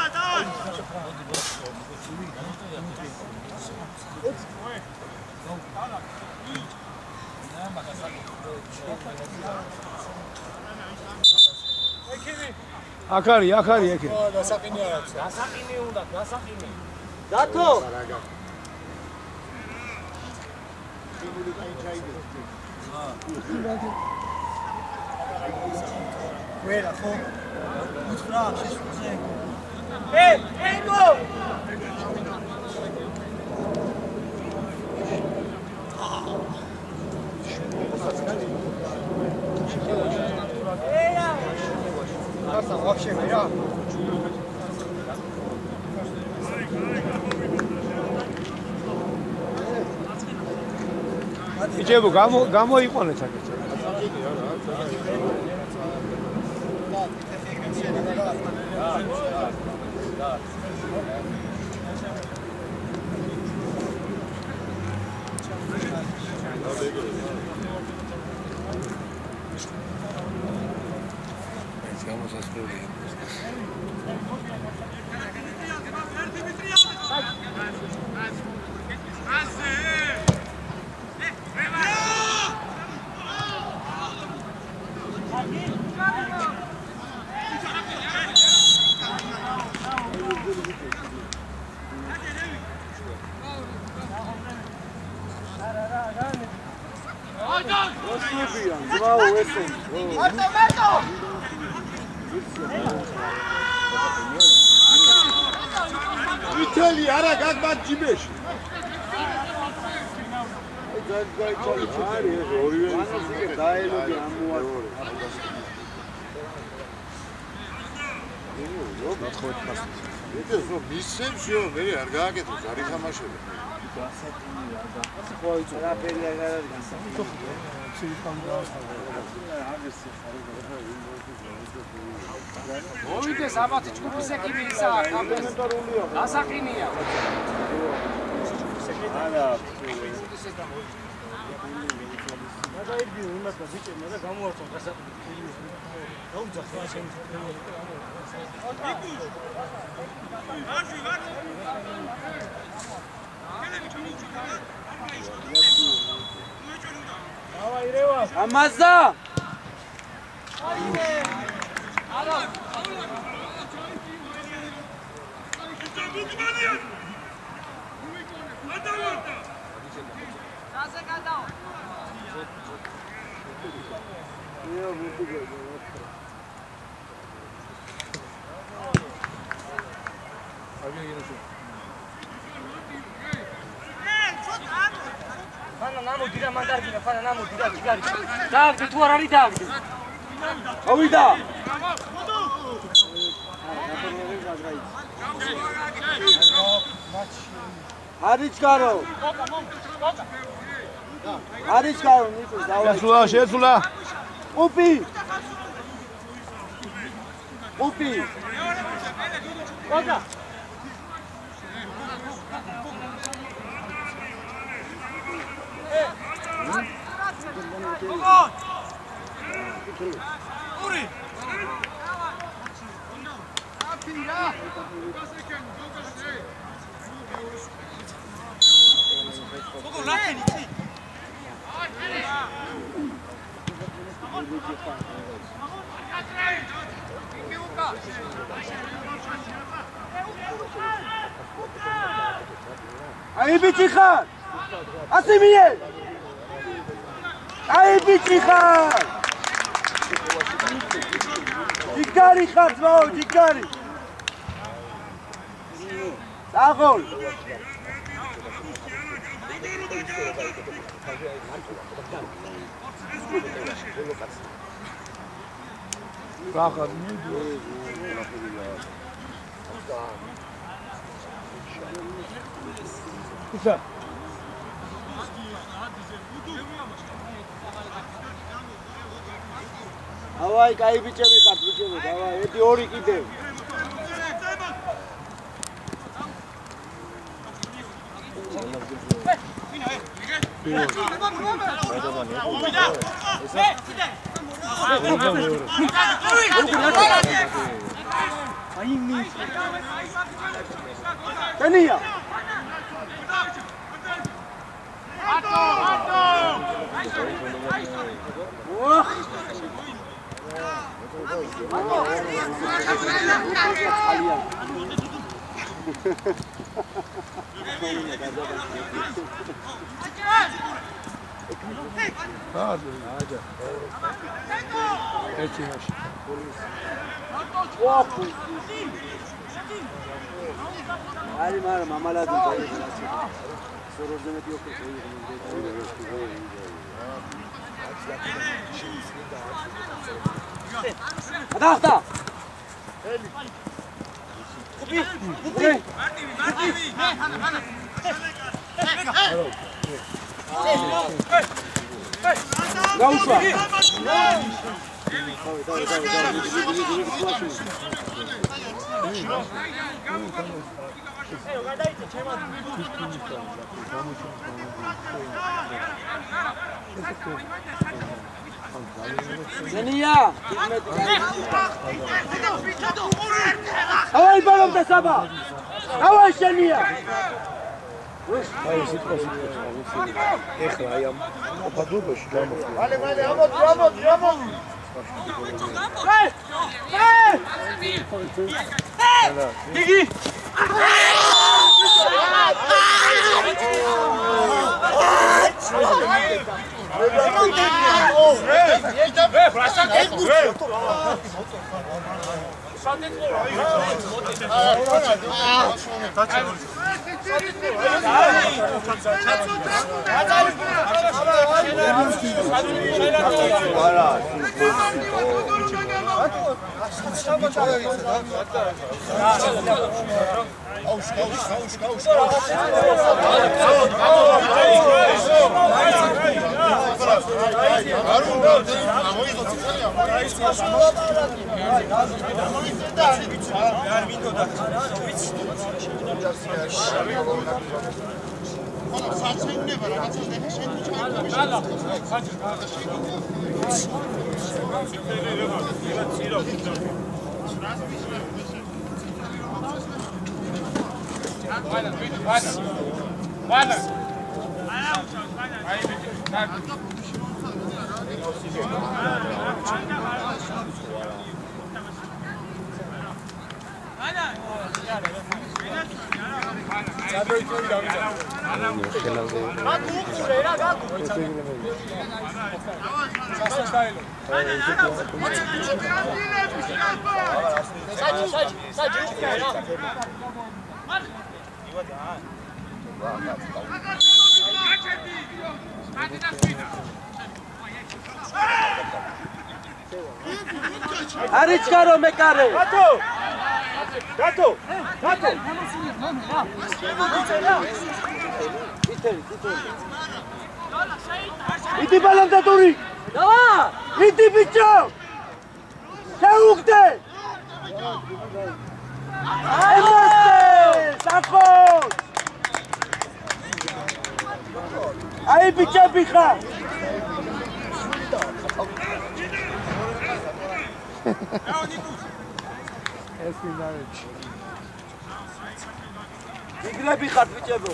აქ არის, აქ არის ეკი. დასაყინი არ აქვს. დასაყინი უნდა, დასაყინი. დათო. ვერა ხო? უთხრა შეშუზე. ე, ეკო! ეა! аса вообще вера. იჭებო გამო გამოიყვანეთ აქ. იტალი არა გაგბად ჯიბეში. არის ორივე დაელოდი ამოარ. იტე რომ მისცემშიო მე არ გააკეთოს არ ითამაშებო. ხო იცი რა ფერი არ არის გასაგები. მოვიდე საბათი ჯგუფის ეკიპისა კომპლემენტარულია. დასაყინია. არა. გადაიდი იმასთან ბიჭებმა და გამოართონ გასაყინი. გაუძახა შენ. ვარჯი ვარჯი. დავაი რევა. ამაზა. აიმე. არა. Casa gadao. Yo, muito bem. ფანა ნამოდი რა მანდარგინა ფანა ნამოდი რა გიგარი დააგდი თუ არ არის დააგდი ავიდა არიჩკარო არიჩკარო ნიკო დავა შეცვლა შეცვლა უპი უპი კოდა ური Apira. Fogo lakini chi. აი ბიჭი ხარ ასიმიე! აი ბიჭი ხარ! ჯიგარი ხარ ძმაო, ჯიგარი! საღოლ! Rahat ne diyor? Güzel. Davay, კაი ბიჭები ხართ, ბიჭები, davay, ერთი ორი კიდევ. Tania. Ato, ato. Wah. Hadi, hadi. Geçin aşağı. Wah. Ali mara mama lazım. Sorozdemet yok. Hadi hafta. Kubi, kubi. Gausa. Zenia. Давай балом до саба. Давай Zenia. Აი სიტყვა სიტყვა. ეხლა აი ამ ოპადობაში გამოვიდა. Vale, vale, ამოდი, ამოდი, ამოდი. ჰეი! ჰეი! გიგი! Arichkaro mekare. Gato. Gato. Gato. Iter, iter. Iti balantaturi. Dava. Iti bicho. Saugte. Emaste. Safos. Ai bicho bicha. ეს მინარეთში. იგრები ხართ ბიჭებო.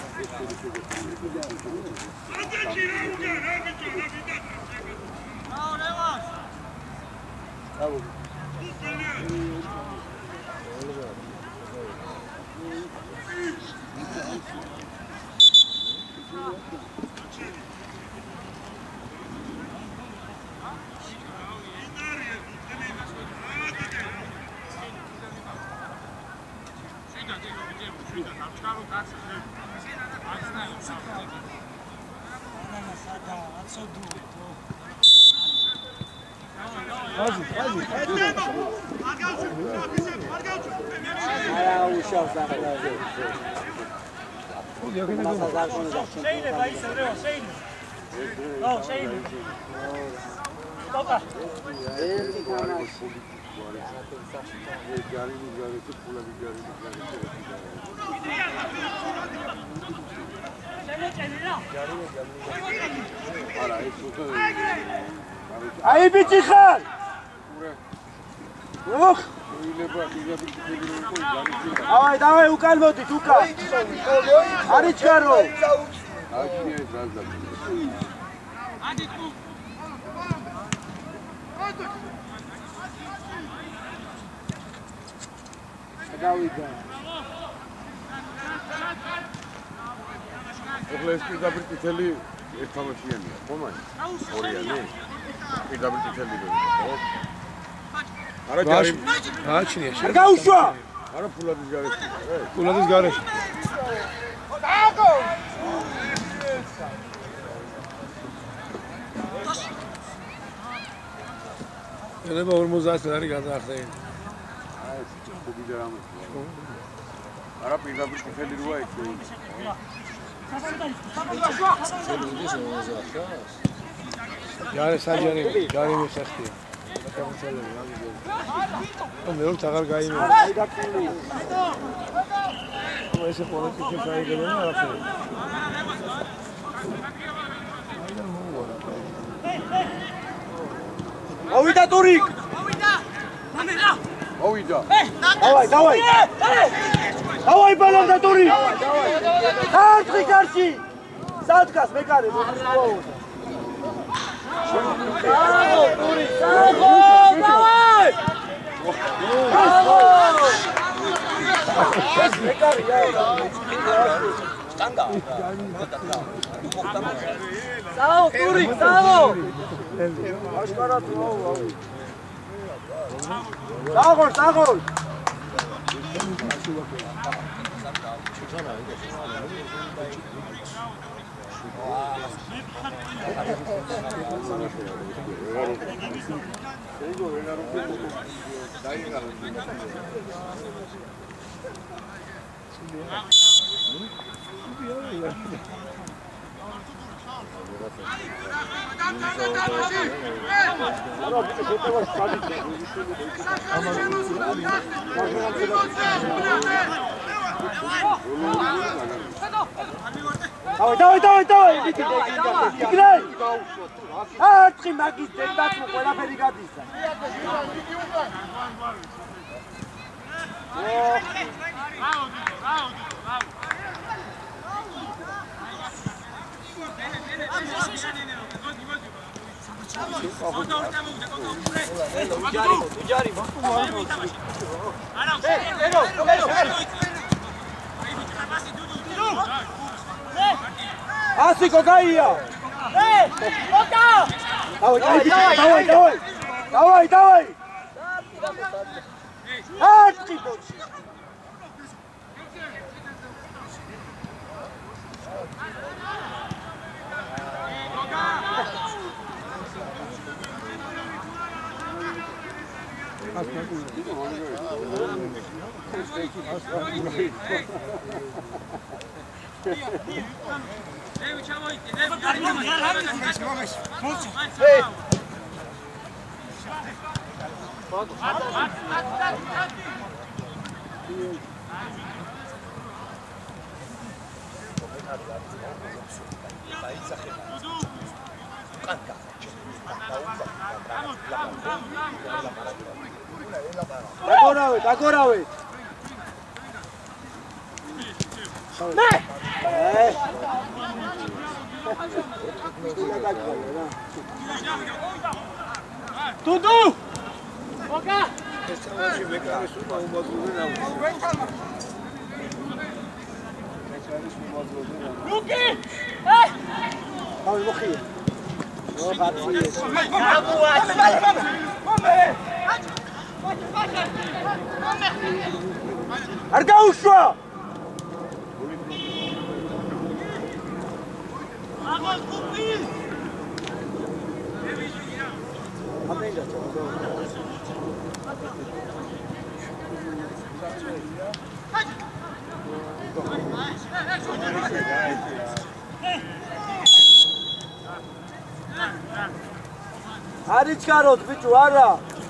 აუ რევას. აუ. Quase, quase, quase. არა უშავს ახლა. შეიძლება ისევ შეიძლება. ო, შეიძლება. ტოკა. ერთი თამაში. აი ბიჭი ხარ? ოხ! ავაი, დავაი უკან მოდით, უკან. არის ჩარო. დავიდა. ეხლა ეს პირდაპირ წითელი ერთ თამაშიანია, ხო მაინც? ორიანი? პირდაპირ წითელი ვეღარ, ხო? არა ჯარი. გააჩნია შენ. არ გაუშვა. არა ფულადის გარეშე. ფულადის გარეშე. დააგო! ენება ორმოცდაათი არის გადაახდენი. აი ეს ხუთი და რამე. არა პირდაპირ წითელი როა იქ. ჯარი საჯარი, ჯარი მისახტია. აკამცელები ამიგო. მე რომ აღარ გაიმეორე. აი დაკული. ო ესე ხოლმე კი გაიგებენ არაფერი. მოვიდა ტურიკ. მოვიდა! მამერა! მოვიდა. დავაი, დავაი. დავაი ბალონდა ტურიკ. ხარჯი კარში. სადღაც მეკარე მოხსოვდა. დაო, ტურიკ, დაო, დავაი. ეს მეკარია. სტანგა. დაო, ტურიკ, დაო. აშკარად ვაუ. დაღორ, დაღორ. Давай, давай, давай, давай, иди, играй! Ачи მაგის დედაც μου ყველაფერი გადისა. Así cocaía. ¡Eh! ¡Coca! ¡Давай, давай, давай, давай! ¡Давай, давай! ¡Ah, tipo! Agora, agora, ué. Ναι! Ε! Τούντου! Φωκά! Λούκι! Ε! Πάμε μοχή. Ω, χατσίες. Κάπου άτσε. Πάμε! Αργά ουσουά! არის ჩქაროთ ბიჭო არა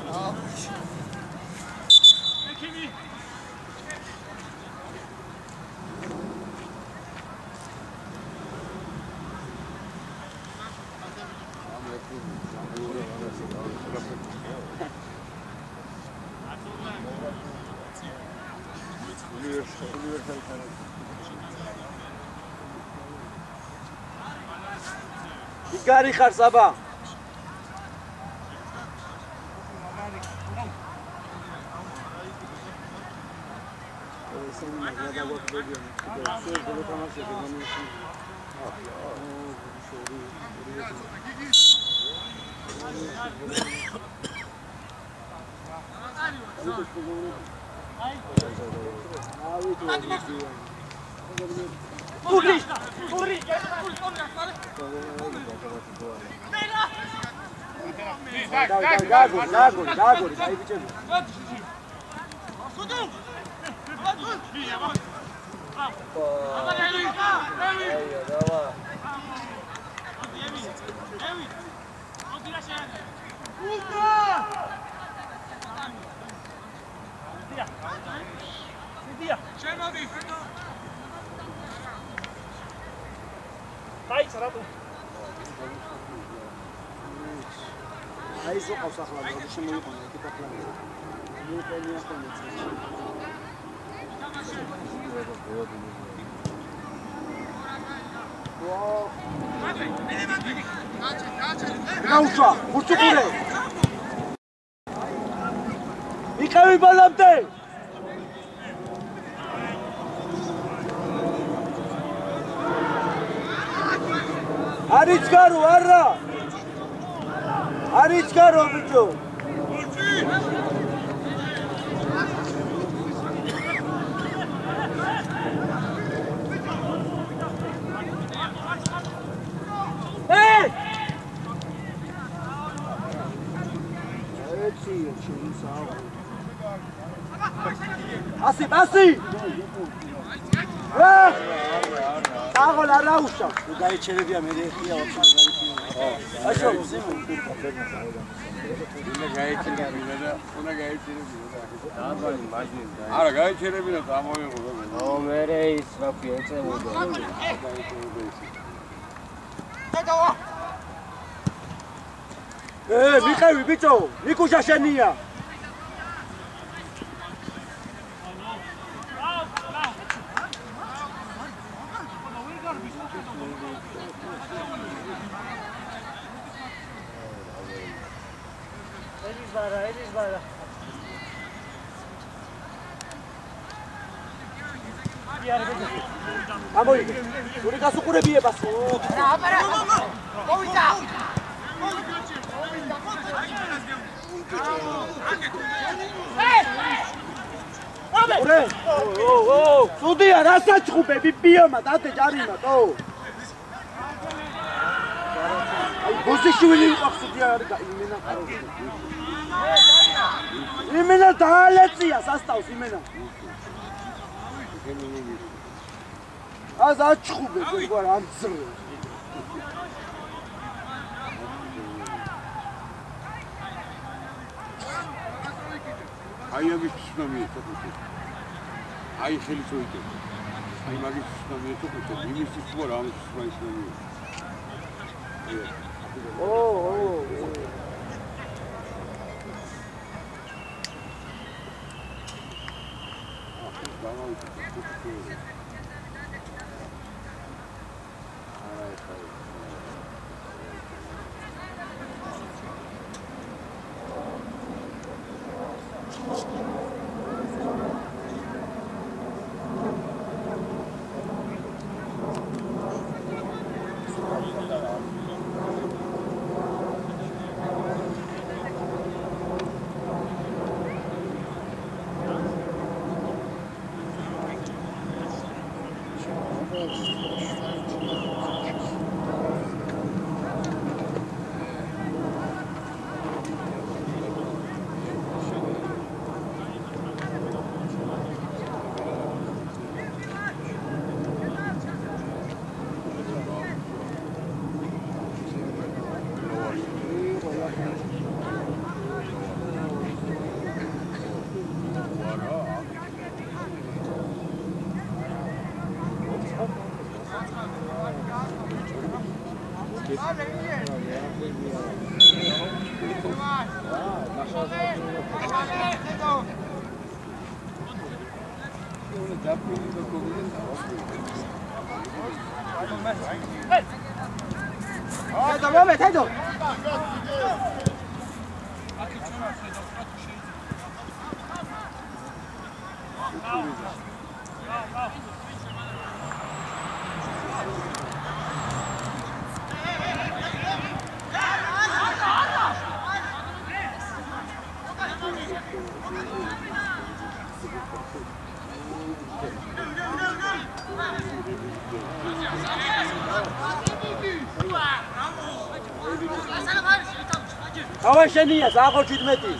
იგარი ხარ საბა Uri! Uri! Gaguri, gaguri, gaguri, dai bichemi. Dai, sarà tu. Hai zo qავს ახლა და შემოიყო ეკიპა პლანი. მიუყენია კონცერტი. ვაუ. გაუშვა, ურჩუყურე. იყევი ბალამტე. არის გარო არა არის გარო ბიჭო ე ეცი ჩინსა ასი ასი ე აღო ლა რაუშა თუ გაიჩერებია მე ეხია ვაფშე Așa, Zimu. Bine gayeçere bine de, ona gayeçere bine de. Daha var imajin. Ara gayeçere bine de ama yok o zaman. O mere israf yetse o da. Eh, Mikhail, bicho, Mikuja Shania. Elis bara, elis bara. Amoi, uri gasuqurebie baso. Ara, ara. Ოვიდა. ურე! ო, ო, სუდია, რა საჭხუბები პიომა, დადე ჯარიმა, თო. აი, ბოზიშვილი იყო სუდია არის იმენა ხარო. იმენა დაალეწია სასტავს იმენა. აზ აჭხუბები, გვარ ამძრ. აი ამის ცნომი ეთქუთ. აი ხელი წოიდე. აი მაგის ცნომი ეთქუთ. იმის ცნობა ამის ცნომი. ო, ო, ო. Давай შენია, ზაღო შვიდმეტი.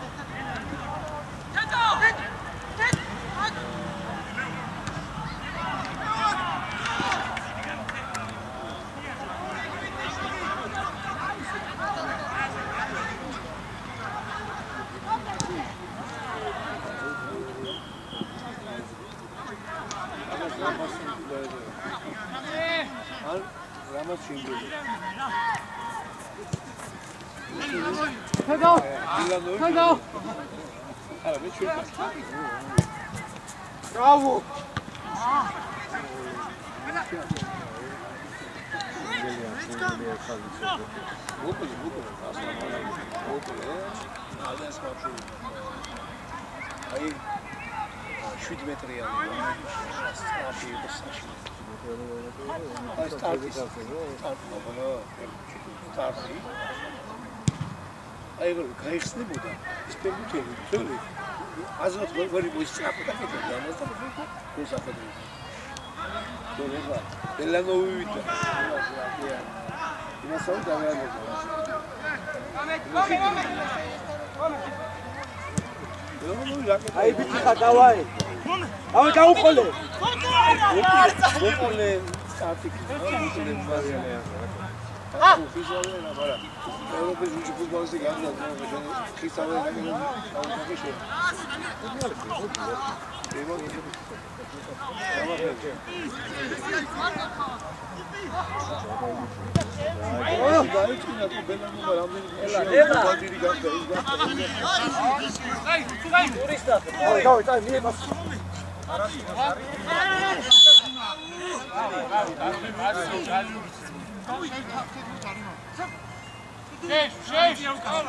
Bravo! აი შვიდი მეტრია სტრაფი იყო საშუალო. აი სტარტი სტარტი აი როგორ გაიხსნებოდა ის პერმიტები ძველი აზრად როგორი მოისწრაფოდა კიდე ამას და მოსახდე დოლება დელანოვივიდა იმასაო დავიანებო აი ბიჭა დავაი აი გაუყოლე მოყოლე სტარტი მოყოლე მაზელია ა ფიზიოლოგია ბარა ევროპის უჯი ფუტბოლისტი გამოვიდა ხისავე გამოვიდა ო დაიწყინა თუ ბელანობა რამდენი ელა ელა ბადირი გახდა ის გახდა აი აი ტურისტა აი დავი წაი მიემას Шесть, шесть!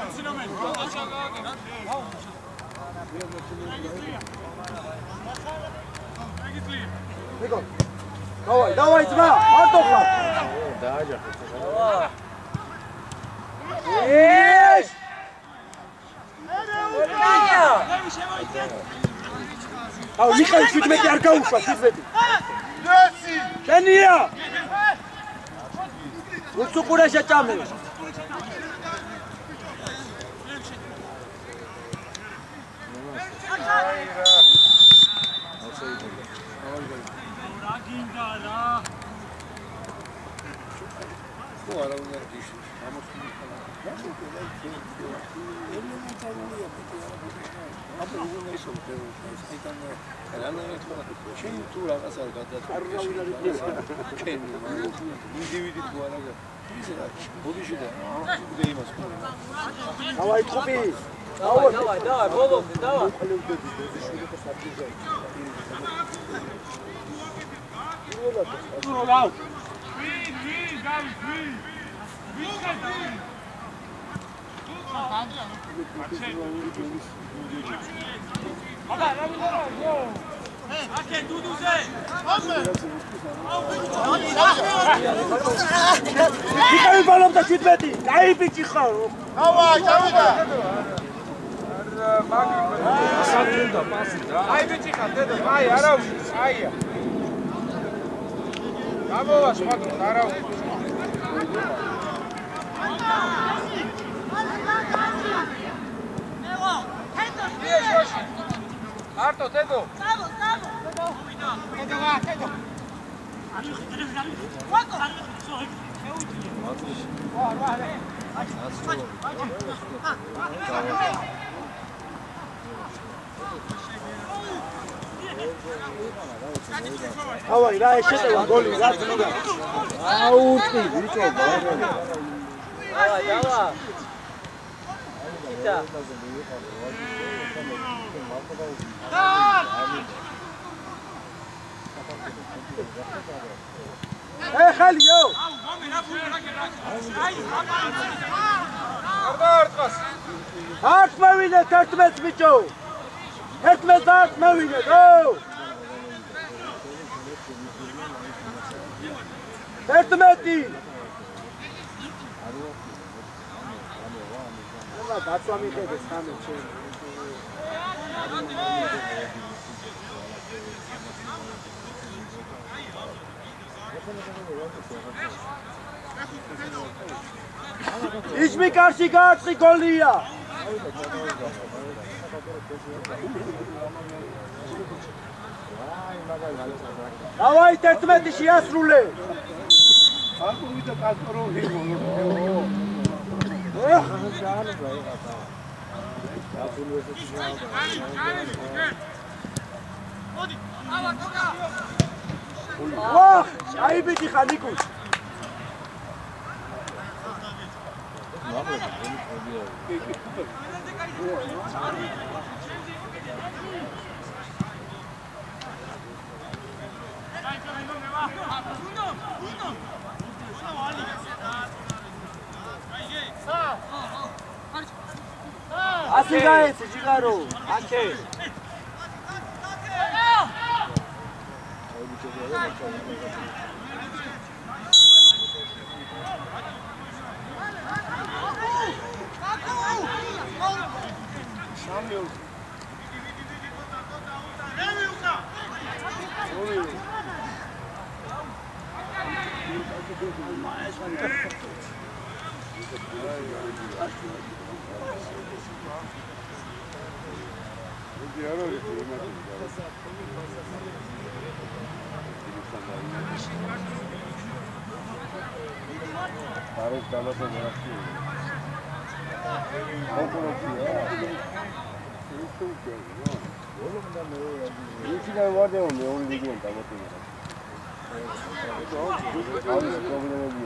Давай, давай, дзმა, მარტო ხარ. დააჯახეთ. ეს! აუ, მიხაილ შვიდმეტი არ გაუშვა, შვიდმეტი. Messi! შენია! უცუკურაშა ჭამე. ხო არა უნდა დიში ამოსული აბა უნდა ისო საიდან რანაირად შენ თუ რაღაც არ გადაწყვეტი შენ ინდივიდი თუ არა ისე რა ბოდიში და უკვე იმას დავაი ტროპი დავაი დავაი დავაი ბოლომდე დავაი Uro lau. Vin, vin, David, vin. Vin, David. Ага, David, go. Ake, Duduze. მიხაილ ბალობდა შვიდმეტი. აი ბიჭი ხარ. Давай, давай! Ai, ბიჭი ხარ, დედო, აი, არა უშვის, აია. გამოვა სხვა დროს, არა უშვის. მეო, თეთო, შოში. მარტო, დედო. წავო, წავო. დედო. დედო, ვა, დედო. აი, ხიდრე ვარი. ვაკო. შეუძლია. ვა, ვა, რა. დავაი რა ეს შეტევა გოლი რა თქმა უნდა აუტი ბიჭო დავай დავა იტა ე ხალიო არ დაარტყას არც მოვინეთ ერთმეც ბიჭო ერთმეც არც მოვინეთ ო ერთმეტი აბა დაცვა მიხედეს ხამე ჩემ ისმი კარში გააწყი გოლია დავაი თერთმეტი შეასრულე აკუვიდა კასპაროვი ვაჰ აიბიჭი ხარ ნიკუს ასი გაეცი ჯიგარო აკე არის დამატება რაში კონკურენცია ისინი ვარდეო მეორე ლიგიდან დამატება არის პრობლემებია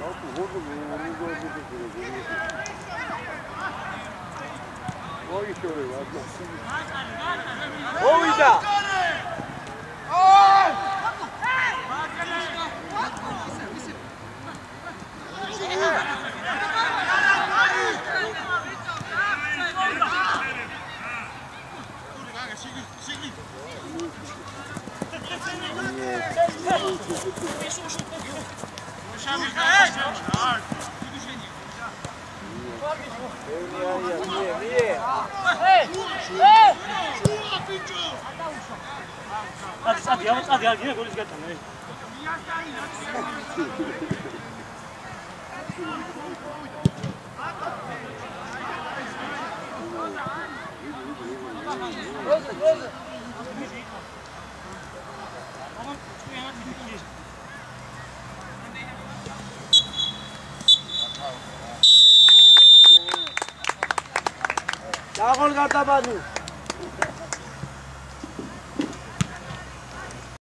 ოიშორე ვარდო მოვიდა Hadi yavaş hadi hadi yine golü getir. Dağol gartabanu.